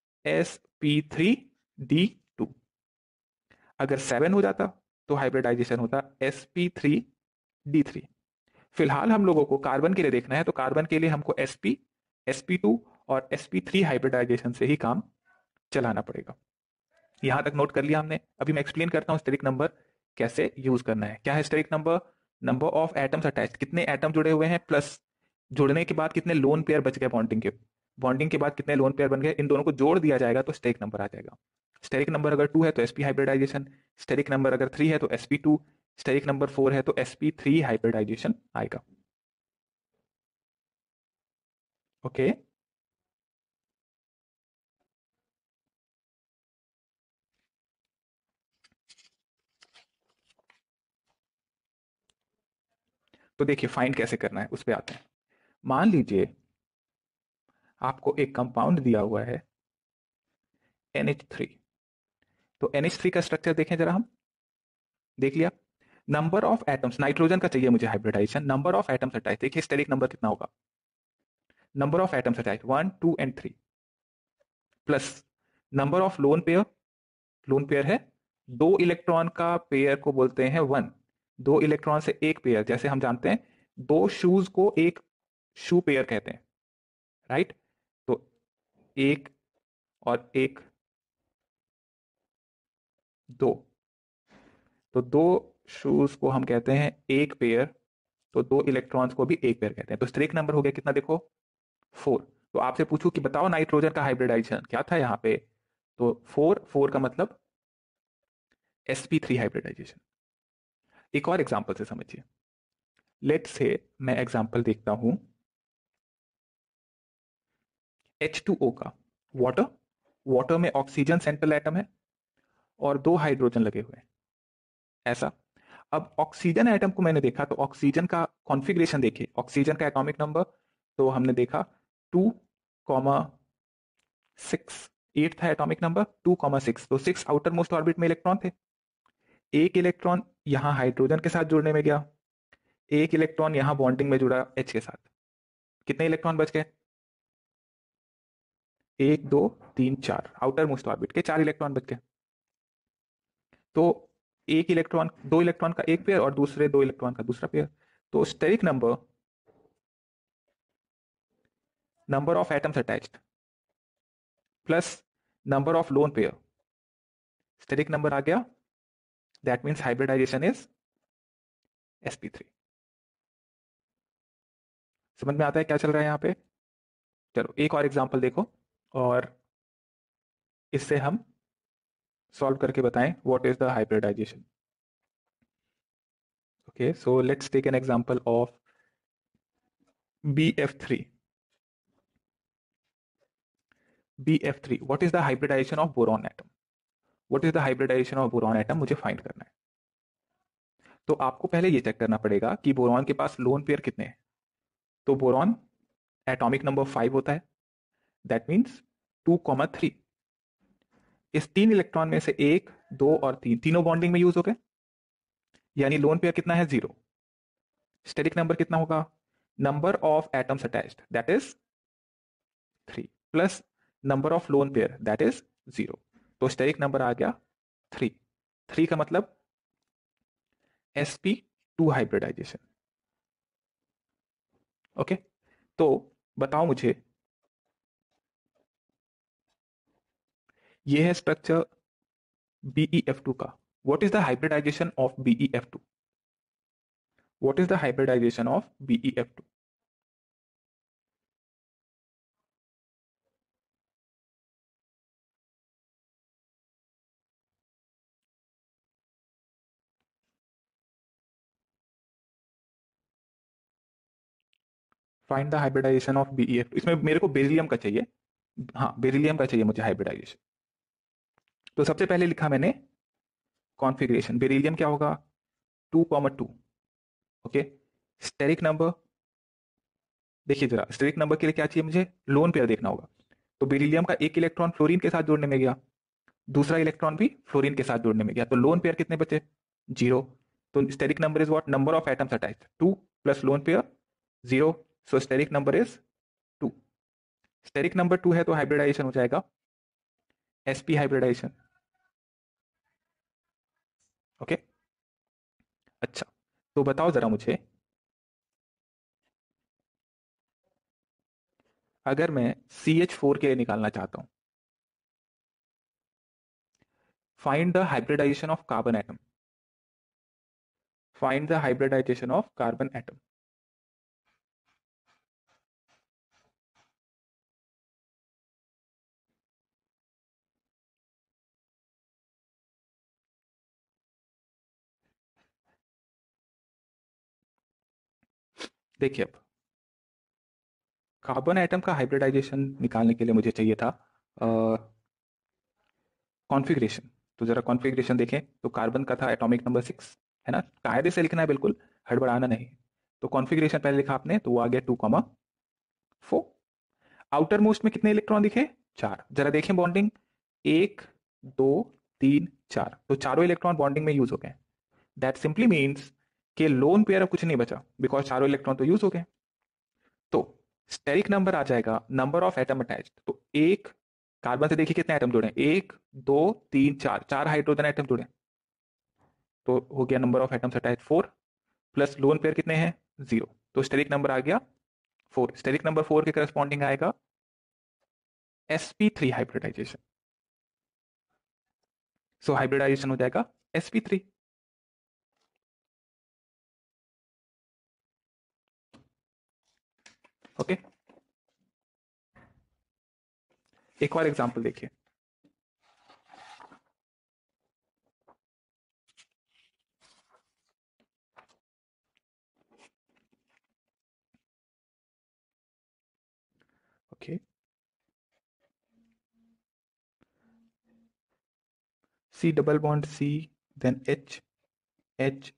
sp3d2। अगर 7 हो जाता तो हाइब्रिडाइजेशन होता sp3d3। फिलहाल हम लोगों को कार्बन के लिए देखना है, तो कार्बन के लिए हमको sp, sp2 और sp3 हाइब्रिडाइजेशन से ही काम चलाना पड़ेगा। यहां तक नोट कर लिया हमने। अभी मैं एक्सप्लेन करता हूं स्टेरिक नंबर कैसे यूज करना है। क्या है steric number, number of atoms attached, कितने एटम जुड़े हुए हैं, प्लस जुड़ने के बाद कितने लोन पेयर बच गए बॉन्डिंग के, बॉन्डिंग के बाद कितने लोन पेयर बन गए, इन दोनों को जोड़ दिया जाएगा तो स्टेरिक नंबर आ जाएगा। स्टेरिक नंबर अगर 2 है तो sp हाइब्रिडाइजेशन, स्टेरिक नंबर अगर 3 है तो sp2, स्टेरिक नंबर 4 है तो sp3 हाइब्रिडाइजेशन आएगा। Okay okay? तो देखिए फाइंड कैसे करना है उस पर आते हैं। मान लीजिए आपको एक कंपाउंड दिया हुआ है NH3। तो NH3 का स्ट्रक्चर देखें जरा हम, देख लिया। नंबर ऑफ एटम्स, नाइट्रोजन का चाहिए मुझे hybridization, number of atoms attach, देखिए स्टेरिक नंबर कितना होगा, number of atoms attach 1 2 and 3, plus number of lone pair, lone pair है दो इलेक्ट्रॉन का पेयर को बोलते हैं 1, दो इलेक्ट्रॉन से एक पेयर, जैसे हम जानते हैं दो शूज को एक शू पेयर कहते हैं, राइट। तो एक और एक, दो, तो दो शूज को हम कहते हैं एक पेयर, तो दो इलेक्ट्रॉन्स को भी एक पेयर कहते हैं। तो स्ट्रेक नंबर हो गया कितना, देखो 4। तो आपसे पूछूं कि बताओ नाइट्रोजन का हाइब्रिडाइजेशन क्या था यहाँ पे, तो 4, 4 का मतलब sp3 हाइब्रिडाइजेशन। एक और एग्जांपल से समझिए, लेट से मैं एग्जांपल देखता हूं H2O का, वाटर, वाटर में ऑक्सीजन सेंट्रल एटम है और दो हाइड्रोजन लगे हुए हैं, ऐसा। अब ऑक्सीजन एटम को मैंने देखा तो ऑक्सीजन का कॉन्फ़िगरेशन देखिए, ऑक्सीजन का एटॉमिक नंबर तो हमने देखा 2,6, 8 था एटॉमिक नंबर 2,6, तो 6 आउटर मोस्ट ऑर्बिट में इलेक्ट्रॉन थे। एक इलेक्ट्रॉन यहां हाइड्रोजन के साथ जुड़ने में गया, एक इलेक्ट्रॉन यहां बॉन्डिंग में जुड़ा H के साथ, कितने इलेक्ट्रॉन बच गए, 1 2 3 4, आउटर मोस्ट ऑर्बिट के 4 इलेक्ट्रॉन बच गए। तो एक इलेक्ट्रॉन, दो इलेक्ट्रॉन का एक पेयर और दूसरे दो इलेक्ट्रॉन का दूसरा पेयर। तो steric number, number of atoms attached, plus number of lone pair, steric number आ गया, that means hybridisation is sp3। समझ में आता है क्या चल रहा है यहाँ पे? चलो एक और एग्जांपल देखो और इससे हम सॉल्व करके बताएं what is the hybridization. Okay, so let's take an example of BF3। BF3, what is the hybridization of boron atom? What is the hybridization of boron atom? मुझे फाइंड करना है। तो आपको पहले ये चेक करना पड़ेगा कि बोरॉन के पास लोन पेयर कितने हैं। तो बोरॉन एटॉमिक नंबर 5 होता है, दैट मीन्स 2,3। इस 3 इलेक्ट्रॉन में से 1, 2 और 3 तीनों बॉन्डिंग में यूज हो गए, यानी लोन पेयर कितना है? 0। स्टेरिक नंबर कितना होगा? Number of atoms attached that is 3 plus number of lone pair that is 0। तो स्टेरिक नंबर आ गया 3। 3 का मतलब sp2 हाइब्रिडाइजेशन। ओके, तो बताओ मुझे, ये है स्ट्रक्चर BeF2 का। What is the hybridization of BeF2? What is the hybridization of BeF2? Find the hybridization of BeF2। इसमें मेरे को बेरिलियम का चाहिए, हाँ बेरिलियम का चाहिए मुझे हाइब्रिडाइजेशन। तो सबसे पहले लिखा मैंने कॉन्फ़िगरेशन, बेरिलियम क्या होगा? 2,2। ओके, स्टेरिक नंबर देखिए जरा, स्टेरिक नंबर के लिए क्या चाहिए मुझे? लोन पेयर देखना होगा। तो बेरिलियम का एक इलेक्ट्रॉन फ्लोरीन के साथ जोड़ने में गया, दूसरा इलेक्ट्रॉन भी फ्लोरीन के साथ जोड़ने में गया, तो लोन पेयर कितने बचे? 0। तो steric number is what? Number of atoms attached 2 plus lone pair 0। So steric number is 2। Steric number 2 है तो हाइब्रिडाइजेशन हो जाएगा sp हाइब्रिडाइजेशन। ओके, अच्छा, तो बताओ जरा मुझे, अगर मैं CH4 के लिए निकालना चाहता हूं, find the hybridization of carbon atom. Find the hybridization of carbon atom. देखिए, अब कार्बन एटम का हाइब्रिडाइजेशन निकालने के लिए मुझे चाहिए था कॉन्फ़िगरेशन। तो जरा कॉन्फ़िगरेशन देखें, तो कार्बन का था एटॉमिक नंबर 6, है ना? कायदे से लिखना है, बिल्कुल हड़बड़ाना नहीं। तो कॉन्फ़िगरेशन पहले लिखा आपने, तो वो आ गया 2,4। आउटर मोस्ट में कितने इलेक्ट्रॉन दिखे? 4। जरा देखें बॉन्डिंग, 1, 2, 3, 4, तो चारों इलेक्ट्रॉन बॉन्डिंग में यूज हो गए। दैट सिंपली मीन्स कि लोन पेयर अब कुछ नहीं बचा, बिकॉज चारों इलेक्ट्रॉन तो यूज हो गए। तो स्टेरिक नंबर आ जाएगा नंबर ऑफ एटम अटैच्ड। तो एक कार्बन से देखिए कितने एटम जुड़े हैं? 1, 2, 3, 4, 4 हाइड्रोजन एटम जुड़े हैं। तो हो गया number of atoms attached 4 plus lone pair कितने हैं? 0। तो स्टेरिक नंबर आ गया 4। स्टेरिक नंबर 4 के करस्पॉन्डिंग आएगा sp3 हाइब्रिडाइजेशन। सो हाइब्रिडाइजेशन हो जाएगा sp3। ओके, एक और एग्जांपल देखिए। Okay, C double bond C, then H, H,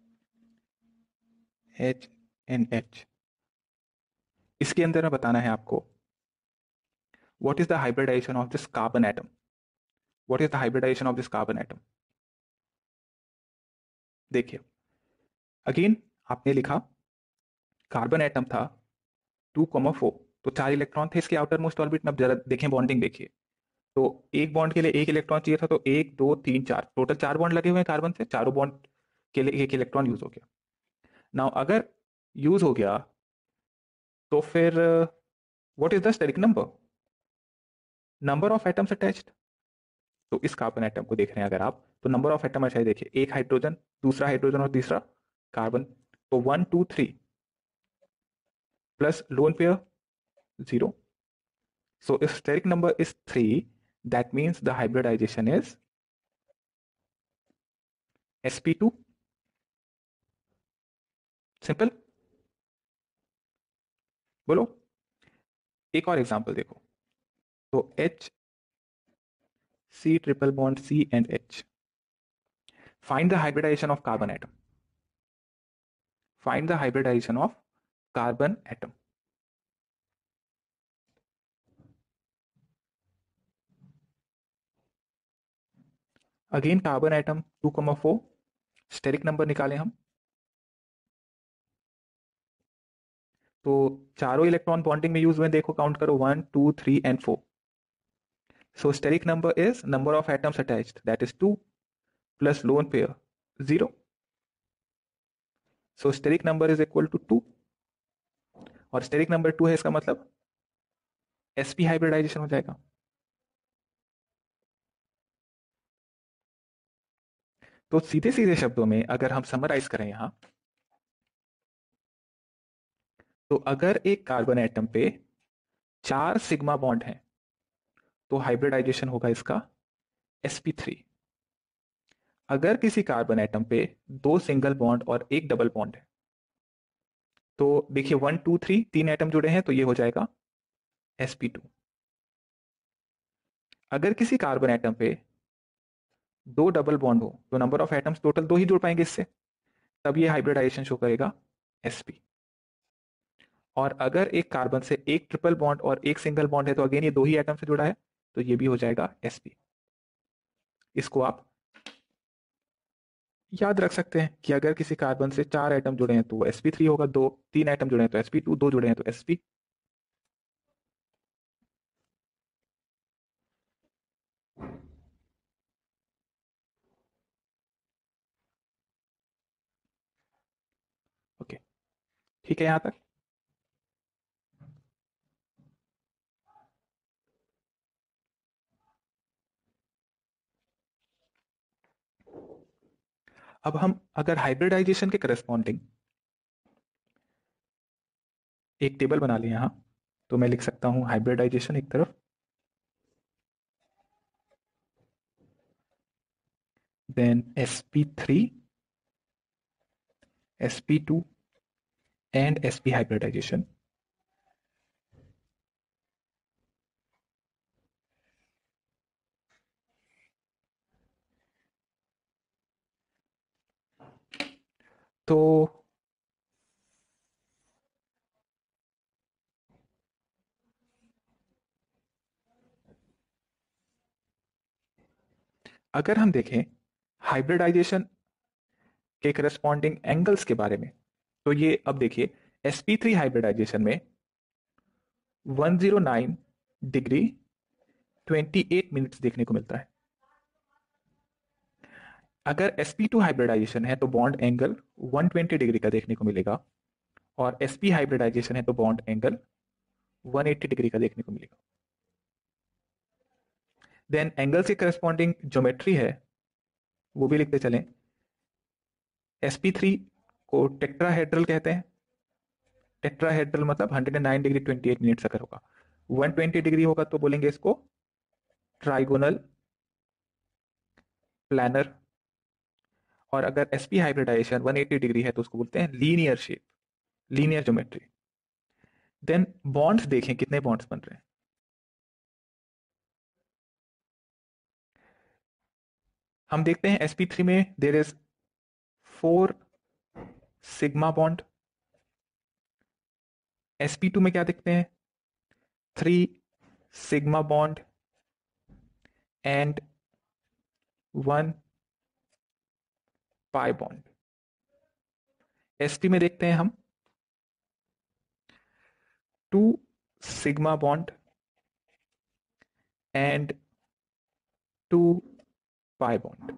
H and H। इसके अंदर में बताना है आपको what is the hybridization of this carbon atom. What is the hybridization of this carbon atom? देखिए, अगेन आपने लिखा कार्बन एटम था 2,4, तो 4 इलेक्ट्रॉन थे इसके आउटर मोस्ट ऑर्बिट में। अब जरा देखें बॉन्डिंग देखिए, तो एक बॉन्ड के लिए एक इलेक्ट्रॉन चाहिए था, तो 1, 2, 3, 4, टोटल 4 बॉन्ड लगे हुए हैं कार्बन से, चारों बॉन्ड के लिए एक इलेक्ट्रॉन यूज हो गया। नाउ अगर यूज हो गया तो फिर what is the steric number? Number of atoms attached, तो इस कार्बन एटम को देख रहे हैं अगर आप, तो नंबर ऑफ एटम अच्छा देखिए, एक हाइड्रोजन, दूसरा हाइड्रोजन और तीसरा कार्बन, तो 1 2 3 plus lone pair 0. So if steric number is 3, that means the hybridization is sp2. Simple. बोलो. एक और एग्जांपल देखो. तो H C triple bond C and H. Find the hybridization of carbon atom. Find the hybridization of carbon atom. Again carbon atom 2,4. Steric number निकालें हम. तो चारों electron bonding में यूज हुए, देखो काउंट करो, 1 2 3 and 4. So steric number is number of atoms attached, that is 2 plus lone pair 0. So steric number is equal to 2. और steric number 2 है, इसका मतलब sp हाइब्रिडाइजेशन हो जाएगा. तो सीधे सीधे शब्दों में अगर हम समराइज करें यहां, तो अगर एक कार्बन एटम पे 4 सिग्मा बॉन्ड हैं, तो हाइब्रिडाइजेशन होगा इसका sp3. अगर किसी कार्बन एटम पे 2 सिंगल बॉन्ड और एक डबल बॉन्ड है, तो देखिए 1 2 3 3 एटम जुड़े हैं, तो ये हो जाएगा sp2. अगर किसी कार्बन एटम पे 2 डबल बॉन्ड हो, तो नंबर ऑफ एटम्स टोटल 2 ही जुड़ पाएंगे इससे, तब ये हाइब्रिडाइजेशन शो करेगा sp. और अगर एक कार्बन से एक ट्रिपल बॉन्ड और एक सिंगल बॉन्ड है, तो अगेन ये 2 ही एटम से जुड़ा है, तो ये भी हो जाएगा sp. इसको आप याद रख सकते हैं कि अगर किसी कार्बन से 4 एटम जुड़े हैं तो वो sp3 होगा, 3 एटम जुड़े हैं तो sp2, 2 जुड़े हैं तो sp. ओके, ठीक है यहां तक. अब हम अगर हाइब्रिडाइजेशन के करस्पॉन्डिंग एक टेबल बना लें यहां, तो मैं लिख सकता हूं हाइब्रिडाइजेशन एक तरफ, then sp3 sp2 and sp hybridization. तो अगर हम देखें हाइब्रिडाइजेशन के करस्पॉन्डिंग एंगल्स के बारे में, तो ये अब देखिए sp3 हाइब्रिडाइजेशन में 109 डिग्री 28 मिनट्स देखने को मिलता है. अगर sp2 हाइब्रिडाइजेशन है तो बॉन्ड एंगल 120 डिग्री का देखने को मिलेगा, और sp हाइब्रिडाइजेशन है तो बॉन्ड एंगल 180 डिग्री का देखने को मिलेगा. देन एंगल के करस्पॉन्डिंग ज्योमेट्री है, वो भी लिखते चलें. sp3 को टेट्राहेड्रल कहते हैं. टेट्राहेड्रल मतलब 109 डिग्री 28 मिनट्स अगर होगा, 120 डिग्री होगा तो बोलेंगे इसको ट्राइगोनल प्लानर. और अगर sp हाइब्रिडाइजेशन 180 डिग्री है तो उसको बोलते हैं linear shape, linear geometry. Then bonds देखें कितने बॉन्ड्स बन रहे हैं. हम देखते हैं sp3 में there is 4 sigma bond. sp2 में क्या देखते हैं, 3 sigma bond and 1 pi bond. sp में देखते हैं हम 2 sigma bond and 2 pi bond.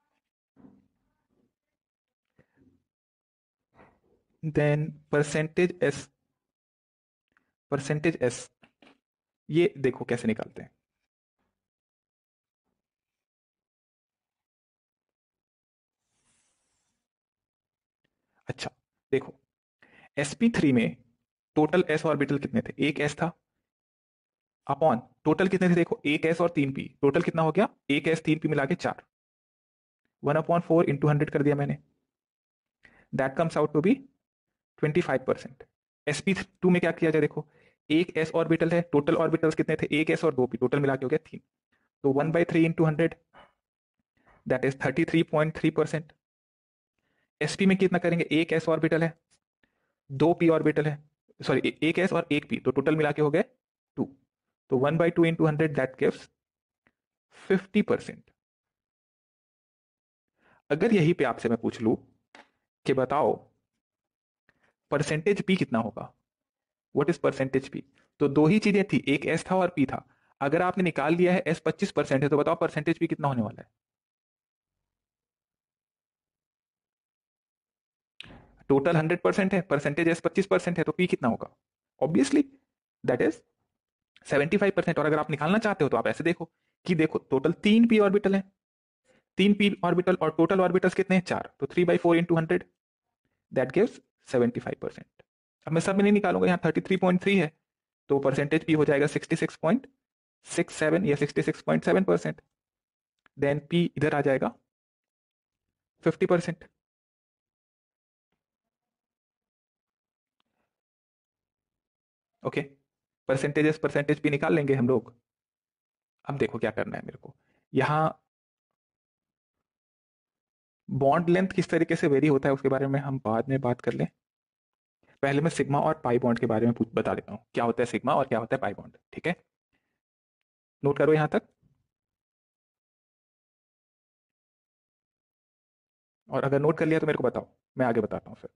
Then percentage s, ये देखो कैसे निकालते हैं. अच्छा देखो, sp3 में टोटल s ऑर्बिटल कितने थे? एक s था, अपॉन टोटल कितने थे? देखो एक s और 3p, टोटल कितना हो गया? एक s 3p मिला के 4, 1/4 इंटू 100 कर दिया मैंने, that comes out to be 25%। sp2 में क्या किया जाए? देखो एक s ऑर्बिटल है, टोटल ऑर्बिटल्स कितने थे? एक s और 2p, टोटल मिला के हो गया 3, तो 1/3 इंटू 100, दैट इज 33.3%। sp में कितना करेंगे? एक s ऑर्बिटल है, दो p ऑर्बिटल है, सॉरी एक s और एक p, तो टोटल मिला के हो गए 2, तो 1/2 इंटू 100 दैट गिव्स 50%। अगर यहीं पे आपसे मैं पूछ लूं कि बताओ परसेंटेज पी कितना होगा, व्हाट इज परसेंटेज पी? तो दो ही चीजें थी, एक एस था और पी था। अगर आपने निकाल लिया है एस 25% है, तो बताओ परसेंटेज पी कितना होने वाला है? टोटल 100% है, परसेंटेज एस 25% है, तो पी कितना होगा? Obviously that is 75%। और अगर आप निकालना चाहते हो तो आप ऐसे देखो कि देखो टोटल 3p ऑर्बिटल है, 3p ऑर्बिटल और टोटल ऑर्बिटल्स कितने हैं? 4, तो 3/4 इंटू 100 दैट गिव्स 75%। अब मैं सब में नहीं निकालूंगा, यहाँ 33.3 है, तो परसेंटेज पी हो जाएगा 66.67 या 66.7%। देन पी इधर आ जाएगा 50%। ओके, परसेंटेजेस परसेंटेज पी निकाल लेंगे हम लोग। अब देखो क्या करना है मेरे को, यहाँ बॉन्ड लेंथ किस तरीके से वेरी होता है उसके बारे में हम बाद में बात कर लें। पहले मैं सिग्मा और पाई बॉन्ड के बारे में बता देता हूँ, क्या होता है सिग्मा और क्या होता है पाई बॉन्ड। ठीक है, नोट करो यहाँ तक, और अगर नोट कर लिया तो मेरे को बताओ, मैं आगे बताता हूँ फिर।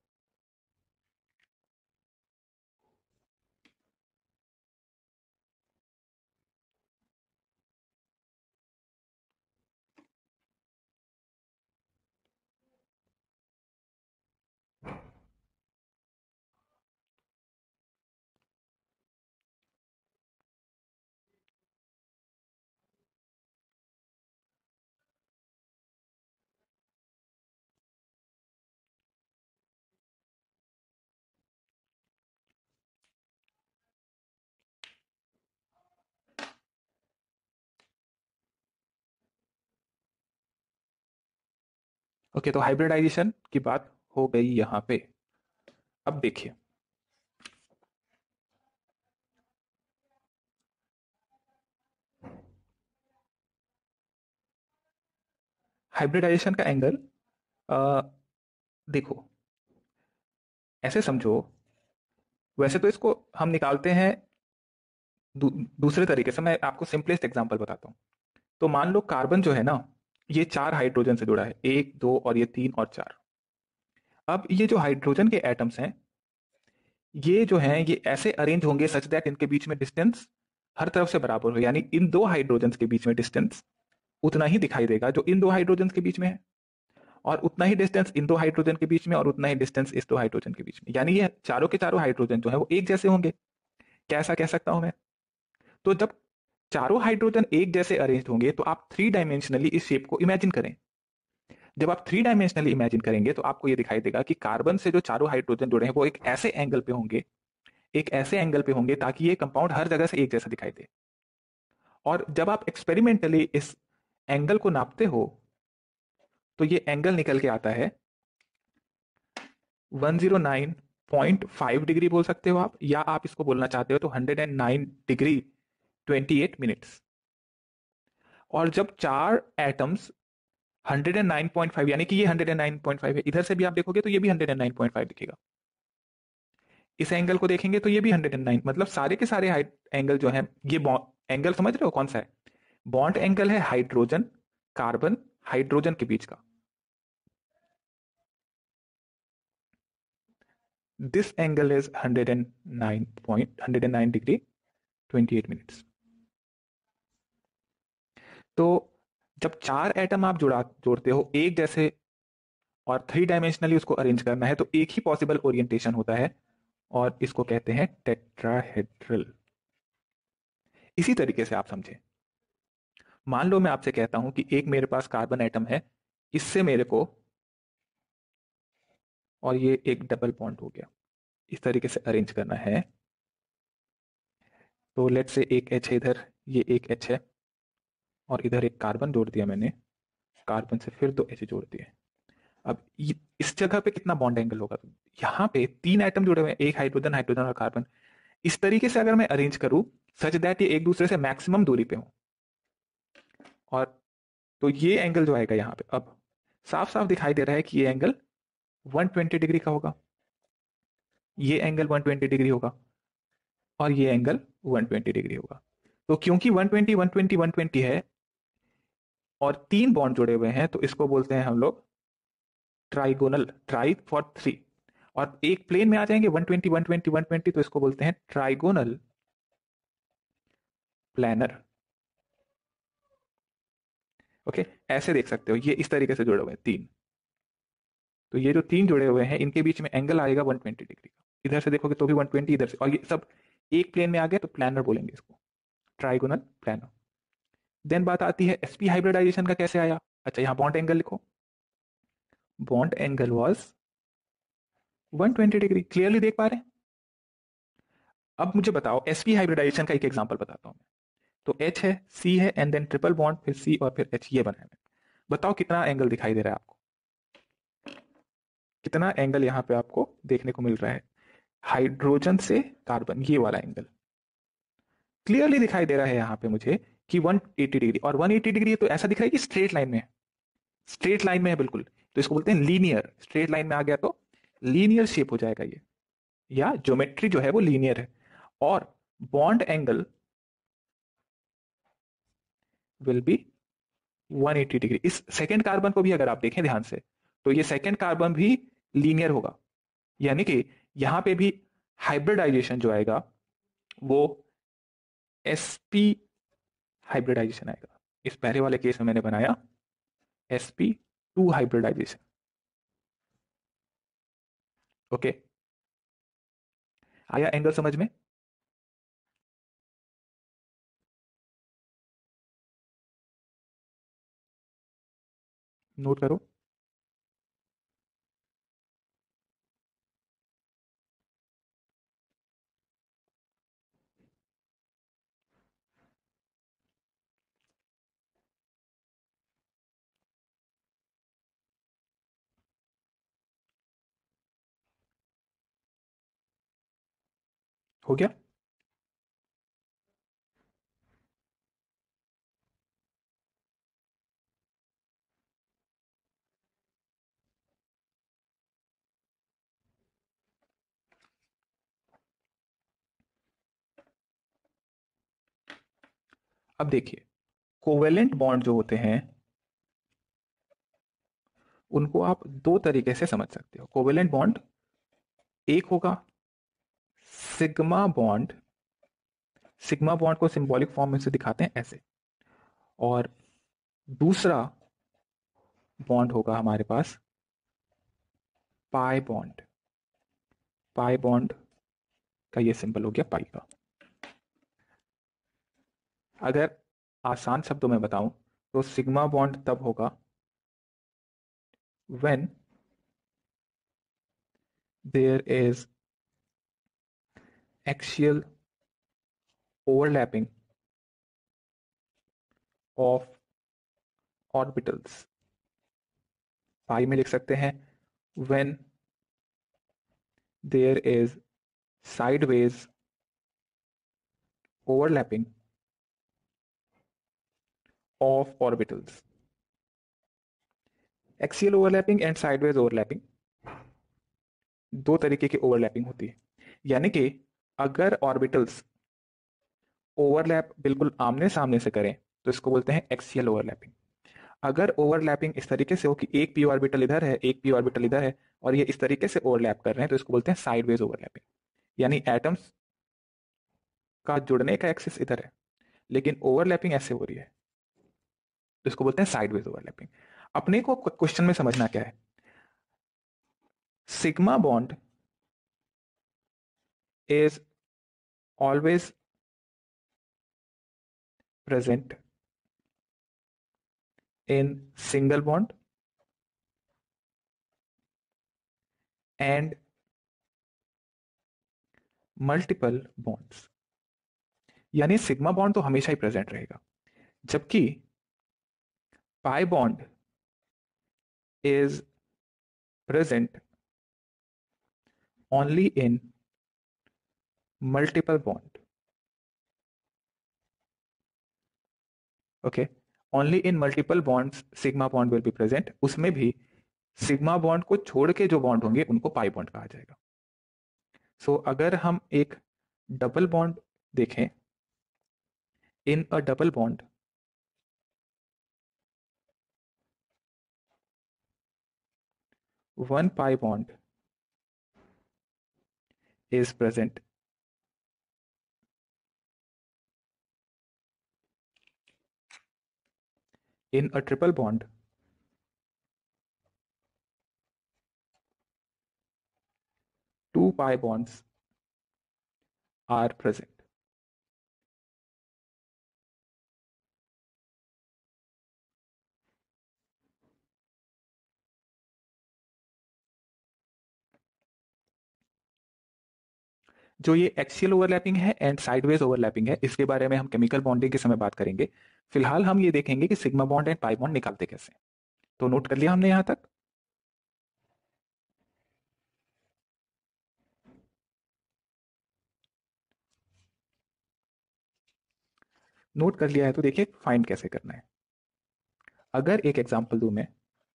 ओके, तो हाइब्रिडाइजेशन की बात हो गई यहाँ पे। अब देखिए, हाइब्रिडाइजेशन का एंगल, देखो ऐसे समझो, वैसे तो इसको हम निकालते हैं दूसरे तरीके से। मैं आपको सिंपलेस्ट एग्जांपल बताता हूँ। तो मान लो कार्बन जो है ना, ये 4 हाइड्रोजन से जुड़ा है, 1 2 और ये 3 और 4। अब ये जो हाइड्रोजन के एटम्स हैं, ये जो हैं ये ऐसे अरेंज होंगे सच दैट इनके बीच में डिस्टेंस हर तरफ से बराबर हो, यानी इन दो हाइड्रोजन के बीच में डिस्टेंस उतना ही दिखाई देगा जो इन दो हाइड्रोजन के बीच में है, और उतना ही डिस्टेंस इन दो हाइड्रोजन के बीच में, और उतना ही डिस्टेंस इस दो हाइड्रोजन के बीच में, यानी ये चारों के चारों हाइड्रोजन जो है वो एक जैसे होंगे। कैसा कह सकता हूं मैं? तो जब चारों हाइड्रोजन एक जैसे अरेंज होंगे तो आप थ्री डायमेंशनली इस शेप को इमेजिन करें। जब आप थ्री डायमेंशनली इमेजिन करेंगे तो आपको ये दिखाई देगा कि कार्बन से जो चारों हाइड्रोजन जुड़े हैं वो एक ऐसे एंगल पे होंगे, एक ऐसे एंगल पे होंगे ताकि ये कंपाउंड हर जगह से एक जैसा दिखाई दे। और जब आप एक्सपेरिमेंटली इस एंगल को नापते हो तो ये एंगल निकल के आता है 109.5 डिग्री बोल सकते हो आप, या आप इसको बोलना चाहते हो तो 109 डिग्री 28 मिनट्स। और जब चार एटम्स 109.5, यानी कि ये 109.5 है, इधर से भी आप देखोगे तो ये भी 109.5 दिखेगा, इस एंगल को देखेंगे तो ये भी 109, मतलब सारे के सारे एंगल जो है, ये एंगल समझ रहे हो कौन सा है? बॉन्ड एंगल है हाइड्रोजन कार्बन हाइड्रोजन के बीच का। This angle is 109 degree 28 minutes. तो जब चार एटम आप जोड़ते हो एक जैसे, और थ्री डायमेंशनली उसको अरेंज करना है, तो एक ही पॉसिबल ओरिएंटेशन होता है, और इसको कहते हैं टेट्राहेड्रल। इसी तरीके से आप समझे, मान लो मैं आपसे कहता हूं कि एक मेरे पास कार्बन एटम है, इससे मेरे को और ये एक डबल बॉन्ड हो गया। इस तरीके से अरेंज करना है। तो लेट्स से एक एच है इधर, ये एक एच है, और इधर एक कार्बन जोड़ दिया मैंने, कार्बन से फिर दो एच जोड़ दिए। अब इस जगह पे कितना बॉन्ड एंगल होगा? यहाँ पे तीन आइटम जुड़े हुए हैं, एक हाइड्रोजन, हाइड्रोजन और कार्बन। इस तरीके से अगर मैं अरेंज करूं सच दैट ये एक दूसरे से मैक्सिमम दूरी पे हो, और तो ये एंगल जो आएगा यहाँ पे, अब साफ साफ दिखाई दे रहा है कि ये एंगल 120 डिग्री का होगा, ये एंगल 120 डिग्री होगा, और ये एंगल 120 डिग्री होगा। तो क्योंकि 120 120 120 है और तीन बॉन्ड जुड़े हुए हैं, तो इसको बोलते हैं हम लोग ट्राइगोनल, ट्राई फॉर थ्री। और एक प्लेन में आ जाएंगे 120 120 120, तो इसको बोलते हैं ट्राइगोनल प्लानर। ओके, ऐसे देख सकते हो, ये इस तरीके से जुड़े हुए हैं तीन। तो ये जो तीन जुड़े हुए हैं इनके बीच में एंगल आएगा 120 डिग्री का। इधर से देखोगे तो भी 120, इधर से, और ये सब एक प्लेन में आ गया तो प्लानर बोलेंगे इसको, ट्राइगोनल प्लानर। देन बात आती है sp हाइब्रिडाइजेशन का कैसे आया। अच्छा, यहाँ बॉन्ड एंगल लिखो, bond angle was 120 degree, clearly देख पा रहे हैं। अब मुझे बताओ sp हाइब्रिडाइजेशन का एक एग्जांपल बताता हूं मैं। तो H है, C है, एंड देन ट्रिपल बॉन्ड, फिर C और फिर H, ये बना है। बताओ कितना एंगल दिखाई दे रहा है आपको, कितना एंगल यहाँ पे आपको देखने को मिल रहा है हाइड्रोजन से कार्बन, ये वाला एंगल क्लियरली दिखाई दे रहा है यहाँ पे मुझे कि 180 डिग्री। और 180 डिग्री तो ऐसा दिख रहा है कि स्ट्रेट लाइन में है, स्ट्रेट लाइन में है बिल्कुल। तो इसको बोलते हैं लीनियर, स्ट्रेट लाइन में आ गया तो लीनियर शेप हो जाएगा ये, या ज्योमेट्री जो है वो लीनियर है। और bond angle will be 180 degree. इस सेकेंड कार्बन को भी अगर आप देखें ध्यान से, तो ये सेकेंड कार्बन भी लीनियर होगा, यानी कि यहां पे भी हाइब्रिडाइजेशन जो आएगा वो sp हाइब्रिडाइजेशन आएगा। इस पहले वाले केस में मैंने बनाया sp2 हाइब्रिडाइजेशन। ओके, आया एंगल समझ में? नोट करो। हो गया? अब देखिए, कोवेलेंट बॉन्ड जो होते हैं उनको आप दो तरीके से समझ सकते हो। कोवेलेंट बॉन्ड एक होगा सिग्मा बॉन्ड, सिग्मा बॉन्ड को सिंबॉलिक फॉर्म में से दिखाते हैं ऐसे, और दूसरा बॉन्ड होगा हमारे पास पाई बॉन्ड। पाई बॉन्ड का ये सिंबल हो गया पाई का। अगर आसान शब्दों में बताऊं तो सिग्मा बॉन्ड तब होगा when there is axial overlapping of orbitals। पाई में लिख सकते हैं when there is sideways overlapping of orbitals। Axial overlapping and sideways overlapping, दो तरीके की ओवरलैपिंग होती है। यानी कि अगर ऑर्बिटल्स ओवरलैप बिल्कुल आमने सामने से करें तो इसको बोलते हैं एक्सियल ओवरलैपिंग। अगर ओवरलैपिंग इस तरीके से हो कि एक पी ऑर्बिटल इधर है, एक पी ऑर्बिटल इधर है, और ये इस तरीके से ओवरलैप कर रहे हैं, तो इसको बोलते हैं साइडवेज ओवरलैपिंग। यानी एटम्स का जुड़ने का एक्सिस इधर है लेकिन ओवरलैपिंग ऐसे हो रही है, तो इसको बोलते हैं साइडवेज ओवरलैपिंग। अपने को क्वेश्चन में समझना क्या है, sigma bond is always present in single bond and multiple bonds, यानी सिग्मा बॉन्ड तो हमेशा ही प्रेजेंट रहेगा, जबकि pi bond is present only in multiple bond. Okay, only in multiple bonds sigma bond will be present. उसमें भी sigma bond को छोड़ के जो बॉन्ड होंगे उनको पाई बॉन्ड कहा जाएगा. सो अगर हम एक डबल बॉन्ड देखें, in a double bond one pi bond is present in a triple bond two pi bonds are present. जो ये एक्सियल ओवरलैपिंग है एंड साइडवेज ओवरलैपिंग है, इसके बारे में हम केमिकल बॉन्डिंग के समय बात करेंगे. फिलहाल हम ये देखेंगे कि sigma bond and pi bond निकालते कैसे. तो नोट कर लिया हमने यहां तक. नोट कर लिया है तो देखिए फाइंड कैसे करना है. अगर एक एग्जांपल दूं मैं,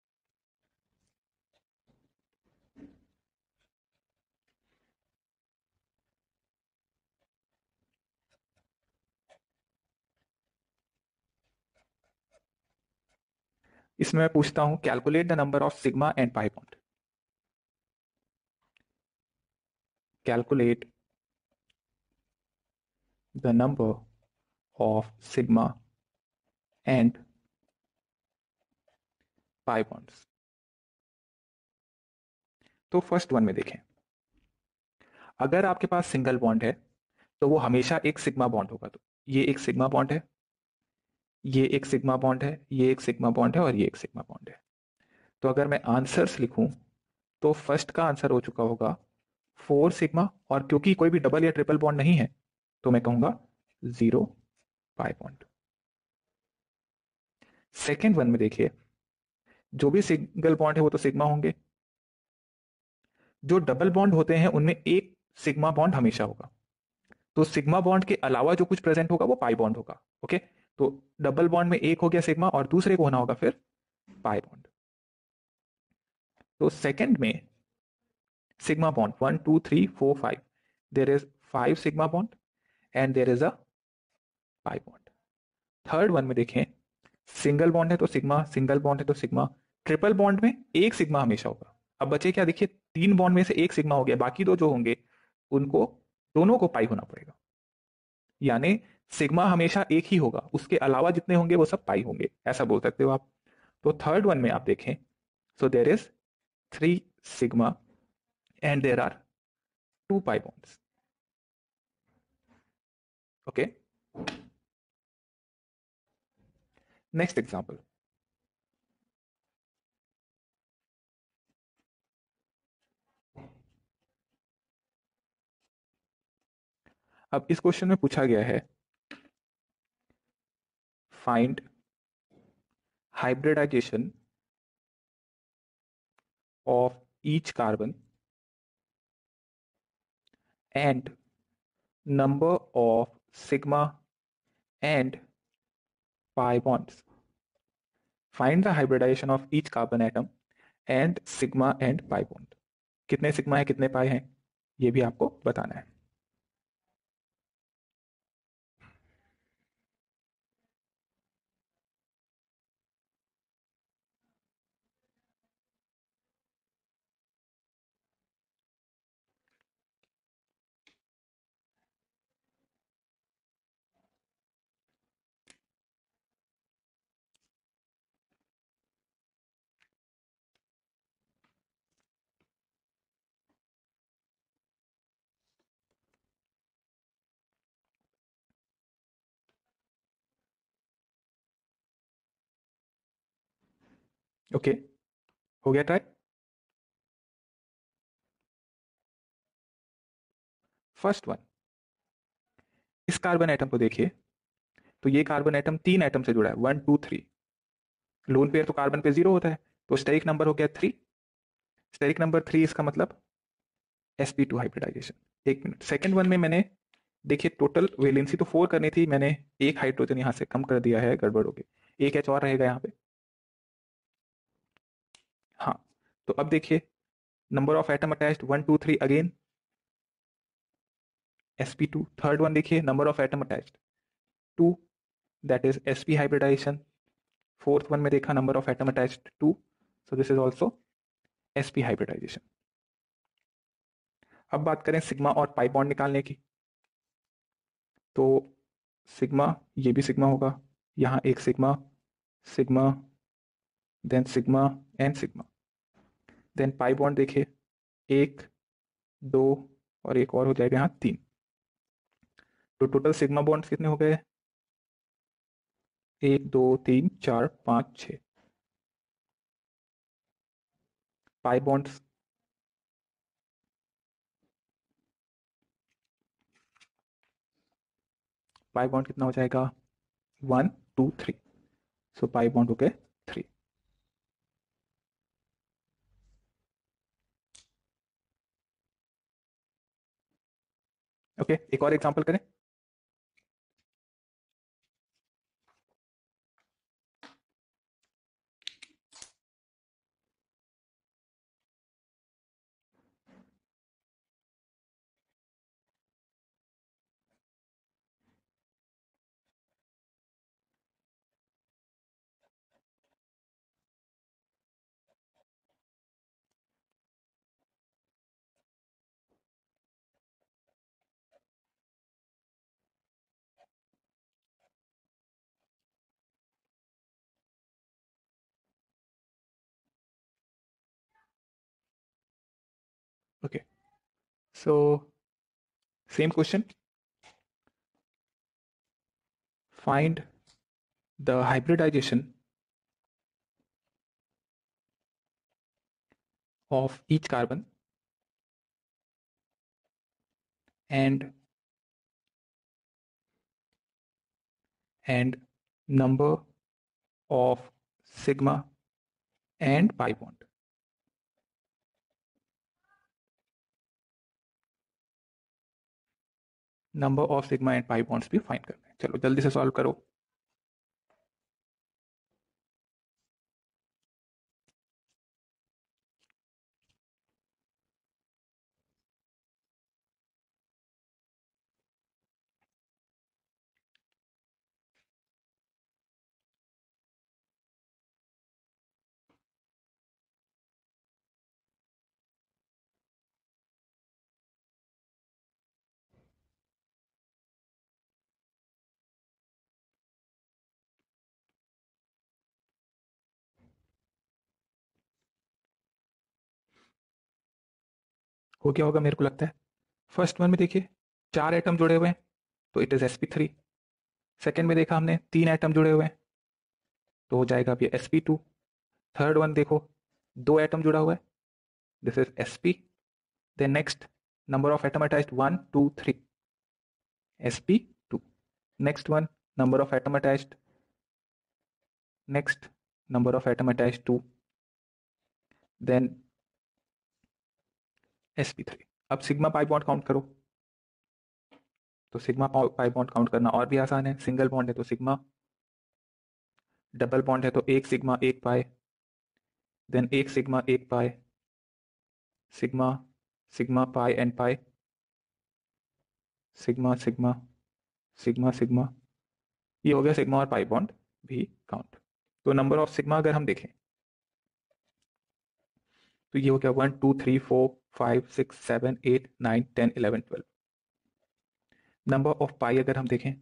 इसमें मैं पूछता हूं calculate the number of sigma and pi bond. Calculate the number of sigma and pi bonds. तो फर्स्ट वन में देखें, अगर आपके पास सिंगल बॉन्ड है तो वो हमेशा एक सिग्मा बॉन्ड होगा. तो ये एक सिग्मा बॉन्ड है, ये एक सिग्मा बॉन्ड है, ये एक सिग्मा बॉन्ड है और ये एक सिग्मा बॉन्ड है. तो अगर मैं आंसर्स लिखूं तो फर्स्ट का आंसर हो चुका होगा 4 सिग्मा, और क्योंकि कोई भी डबल या ट्रिपल बॉन्ड नहीं है तो मैं कहूंगा 0 पाई बॉन्ड. सेकेंड वन में देखिए, जो भी सिंगल बॉन्ड है वो तो सिग्मा होंगे, जो डबल बॉन्ड होते हैं उनमें एक सिग्मा बॉन्ड हमेशा होगा. तो सिग्मा बॉन्ड के अलावा जो कुछ प्रेजेंट होगा वो पाई बॉन्ड होगा. ओके, तो डबल बॉन्ड में एक हो गया सिग्मा और दूसरे को होना होगा फिर पाई बॉन्ड. तो सेकंड में sigma bond 1 2 3 4 5, there is 5 sigma bond and there is a pi bond. Third one में देखें, सिंगल बॉन्ड है तो सिग्मा, सिंगल बॉन्ड है तो सिग्मा, ट्रिपल बॉन्ड में एक सिग्मा हमेशा होगा. अब बचे क्या, देखिए तीन बॉन्ड में से एक सिग्मा हो गया, बाकी दो जो होंगे उनको दोनों को पाई होना पड़ेगा. यानी सिग्मा हमेशा एक ही होगा, उसके अलावा जितने होंगे वो सब पाई होंगे, ऐसा बोल सकते हो आप. तो थर्ड वन में आप देखें, so there is 3 sigma and there are 2 pi bonds. Okay, next example. अब इस क्वेश्चन में पूछा गया है find hybridization of each carbon and number of sigma and pi bonds. Find the hybridization of each carbon atom and sigma and pi bond. कितने sigma है कितने पाई हैं ये भी आपको बताना है. ओके, हो गया ट्राई. फर्स्ट वन, इस कार्बन एटम को देखिए, तो ये कार्बन एटम 3 एटम से जुड़ा है, 1 2 3। लोन पेयर तो कार्बन पे 0 होता है, तो स्टेरिक नंबर हो गया 3। स्टेरिक नंबर 3 इसका मतलब sp2 हाइब्रिडाइजेशन। एक मिनट, सेकंड वन में मैंने देखिए टोटल वैलेंसी तो 4 करनी थी, मैंने एक हाइड्रोजन यहां से कम कर दिया है, गड़बड़ हो गई, एक H और रहेगा यहाँ पे। हाँ, तो अब देखिए number of atom attached 1 2 3 again sp2। Third one देखिए number of atom attached 2, that is sp hybridisation. Fourth one में देखा number of atom attached 2, so this is also sp hybridisation. अब बात करें सिग्मा और पाई बॉन्ड निकालने की, तो सिग्मा, ये भी सिग्मा होगा, यहाँ एक sigma, sigma, then sigma and sigma, then pi bond देखिए 1 2 और एक और हो जाएगा यहाँ 3। तो टोटल सिग्मा बॉन्ड्स कितने हो गए? 1 2 3 4 5 6। पाई बॉन्ड्स पाई बॉन्ड कितना हो जाएगा? 1 2 3। सो पाई बॉन्ड हो गए 3। ओके, एक और एग्जांपल करें। Okay, so same question, find the hybridisation of each carbon and number of sigma and pi bond। Number of sigma and pi bonds भी find करना है। चलो जल्दी से सॉल्व करो। हो गया होगा मेरे को लगता है। फर्स्ट वन में देखिए 4 एटम जुड़े हुए हैं, तो इट इज sp3। सेकेंड में देखा हमने 3 एटम जुड़े हुए हैं, तो हो जाएगा अभी sp2। थर्ड वन देखो 2 एटम जुड़ा हुआ है, this is sp। Then next number of atom attached 1 2 3, sp2। Next one number of atom attached, next number of atom attached 2, then sp3। अब सिग्मा पाई बॉन्ड काउंट करो, तो sigma pi bond count करना और भी आसान है। Single bond है तो सिग्मा, डबल बॉन्ड है तो एक सिग्मा एक पाई, देन एक सिग्मा एक pi, sigma sigma pi and pi, sigma sigma sigma sigma, ये हो गया सिग्मा और पाई बॉन्ड भी काउंट। तो नंबर ऑफ सिग्मा अगर हम देखें तो ये हो गया 1 2 3 4 5 6 7 8 9 10 11 12। नंबर ऑफ पाई अगर हम देखें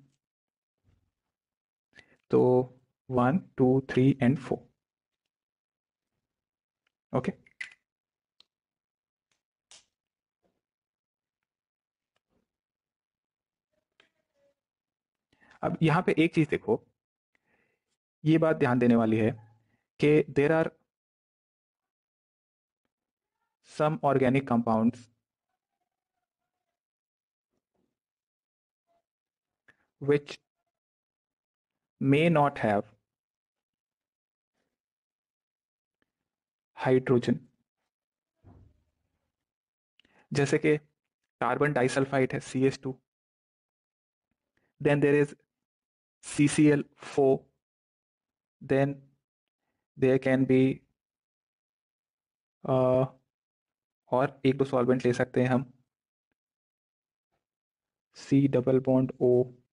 तो 1 2 3 एंड 4। ओके, अब यहाँ पे एक चीज देखो, ये बात ध्यान देने वाली है कि there are some organic compounds which may not have hydrogen, जैसे कि कार्बन डाइसल्फाइड है CH2, then there is CCl4, then there can be और एक दो सॉल्वेंट ले सकते हैं हम, C double bond O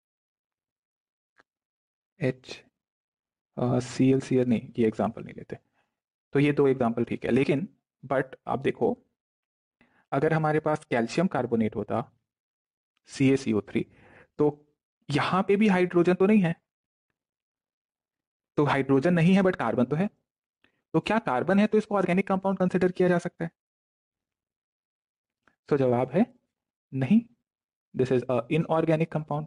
H, ClCl नहीं, ये एग्जाम्पल नहीं लेते। तो ये दो एग्जाम्पल ठीक है, लेकिन बट आप देखो अगर हमारे पास कैल्शियम कार्बोनेट होता CaCO3, तो यहां पे भी हाइड्रोजन तो नहीं है, तो हाइड्रोजन नहीं है बट कार्बन तो है, तो क्या कार्बन है तो इसको ऑर्गेनिक कंपाउंड कंसिडर किया जा सकता है? तो जवाब है नहीं, this is a inorganic compound.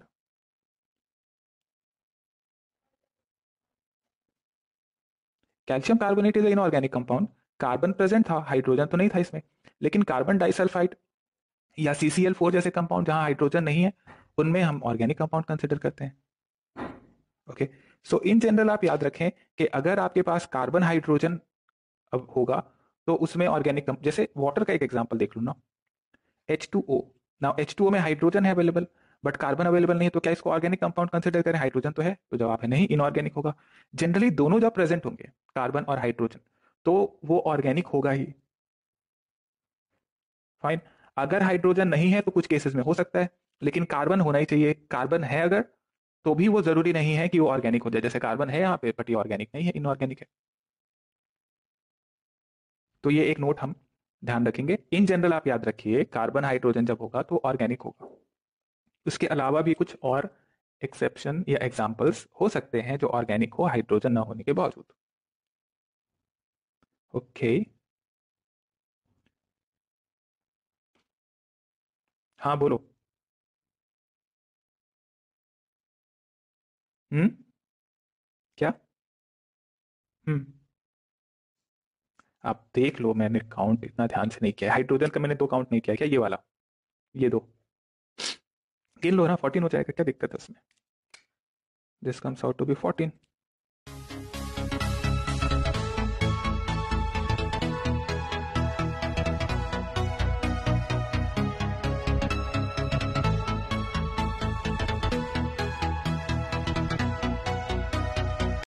Calcium carbonate is inorganic compound, carbon present था, हाइड्रोजन तो नहीं था इसमें, लेकिन कार्बन डाइसल्फाइड या CCl4 जैसे कंपाउंड जहां हाइड्रोजन नहीं है, उनमें हम ऑर्गेनिक कंपाउंड कंसिडर करते हैं। ओके, सो इन जनरल आप याद रखें कि अगर आपके पास कार्बन हाइड्रोजन अब होगा तो उसमें ऑर्गेनिक, जैसे वाटर का एक एग्जांपल देख लो ना, H2O, नाउ H2O में हाइड्रोजन है अवेलेबल बट कार्बन अवेलेबल नहीं है, तो क्या इसको ऑर्गेनिक कंपाउंड कंसिडर करें? हाइड्रोजन तो है, तो जवाब है नहीं, इनऑर्गेनिक होगा। जनरली दोनों जब प्रेजेंट होंगे कार्बन और हाइड्रोजन तो वो ऑर्गेनिक होगा ही। फाइन, अगर हाइड्रोजन नहीं है तो कुछ केसेस में हो सकता है, लेकिन कार्बन होना ही चाहिए। कार्बन है अगर तो भी वो जरूरी नहीं है कि वो ऑर्गेनिक हो जाए, जैसे कार्बन है यहाँ पे बट ये ऑर्गेनिक नहीं है, इनऑर्गेनिक है। तो ये एक नोट हम ध्यान रखेंगे। इन जनरल आप याद रखिए कार्बन हाइड्रोजन जब होगा तो ऑर्गेनिक होगा। उसके अलावा भी कुछ और एक्सेप्शन या एग्जाम्पल्स हो सकते हैं जो ऑर्गेनिक हो हाइड्रोजन ना होने के बावजूद। ओके, हाँ बोलो। हम्म, क्या? हम्म, आप देख लो, मैंने काउंट इतना ध्यान से नहीं किया, हाइड्रोजन का मैंने दो काउंट नहीं किया क्या, ये वाला, ये दो गिन लो ना, 14 हो जाएगा, क्या दिक्कत है उसमें? This comes out to be 14।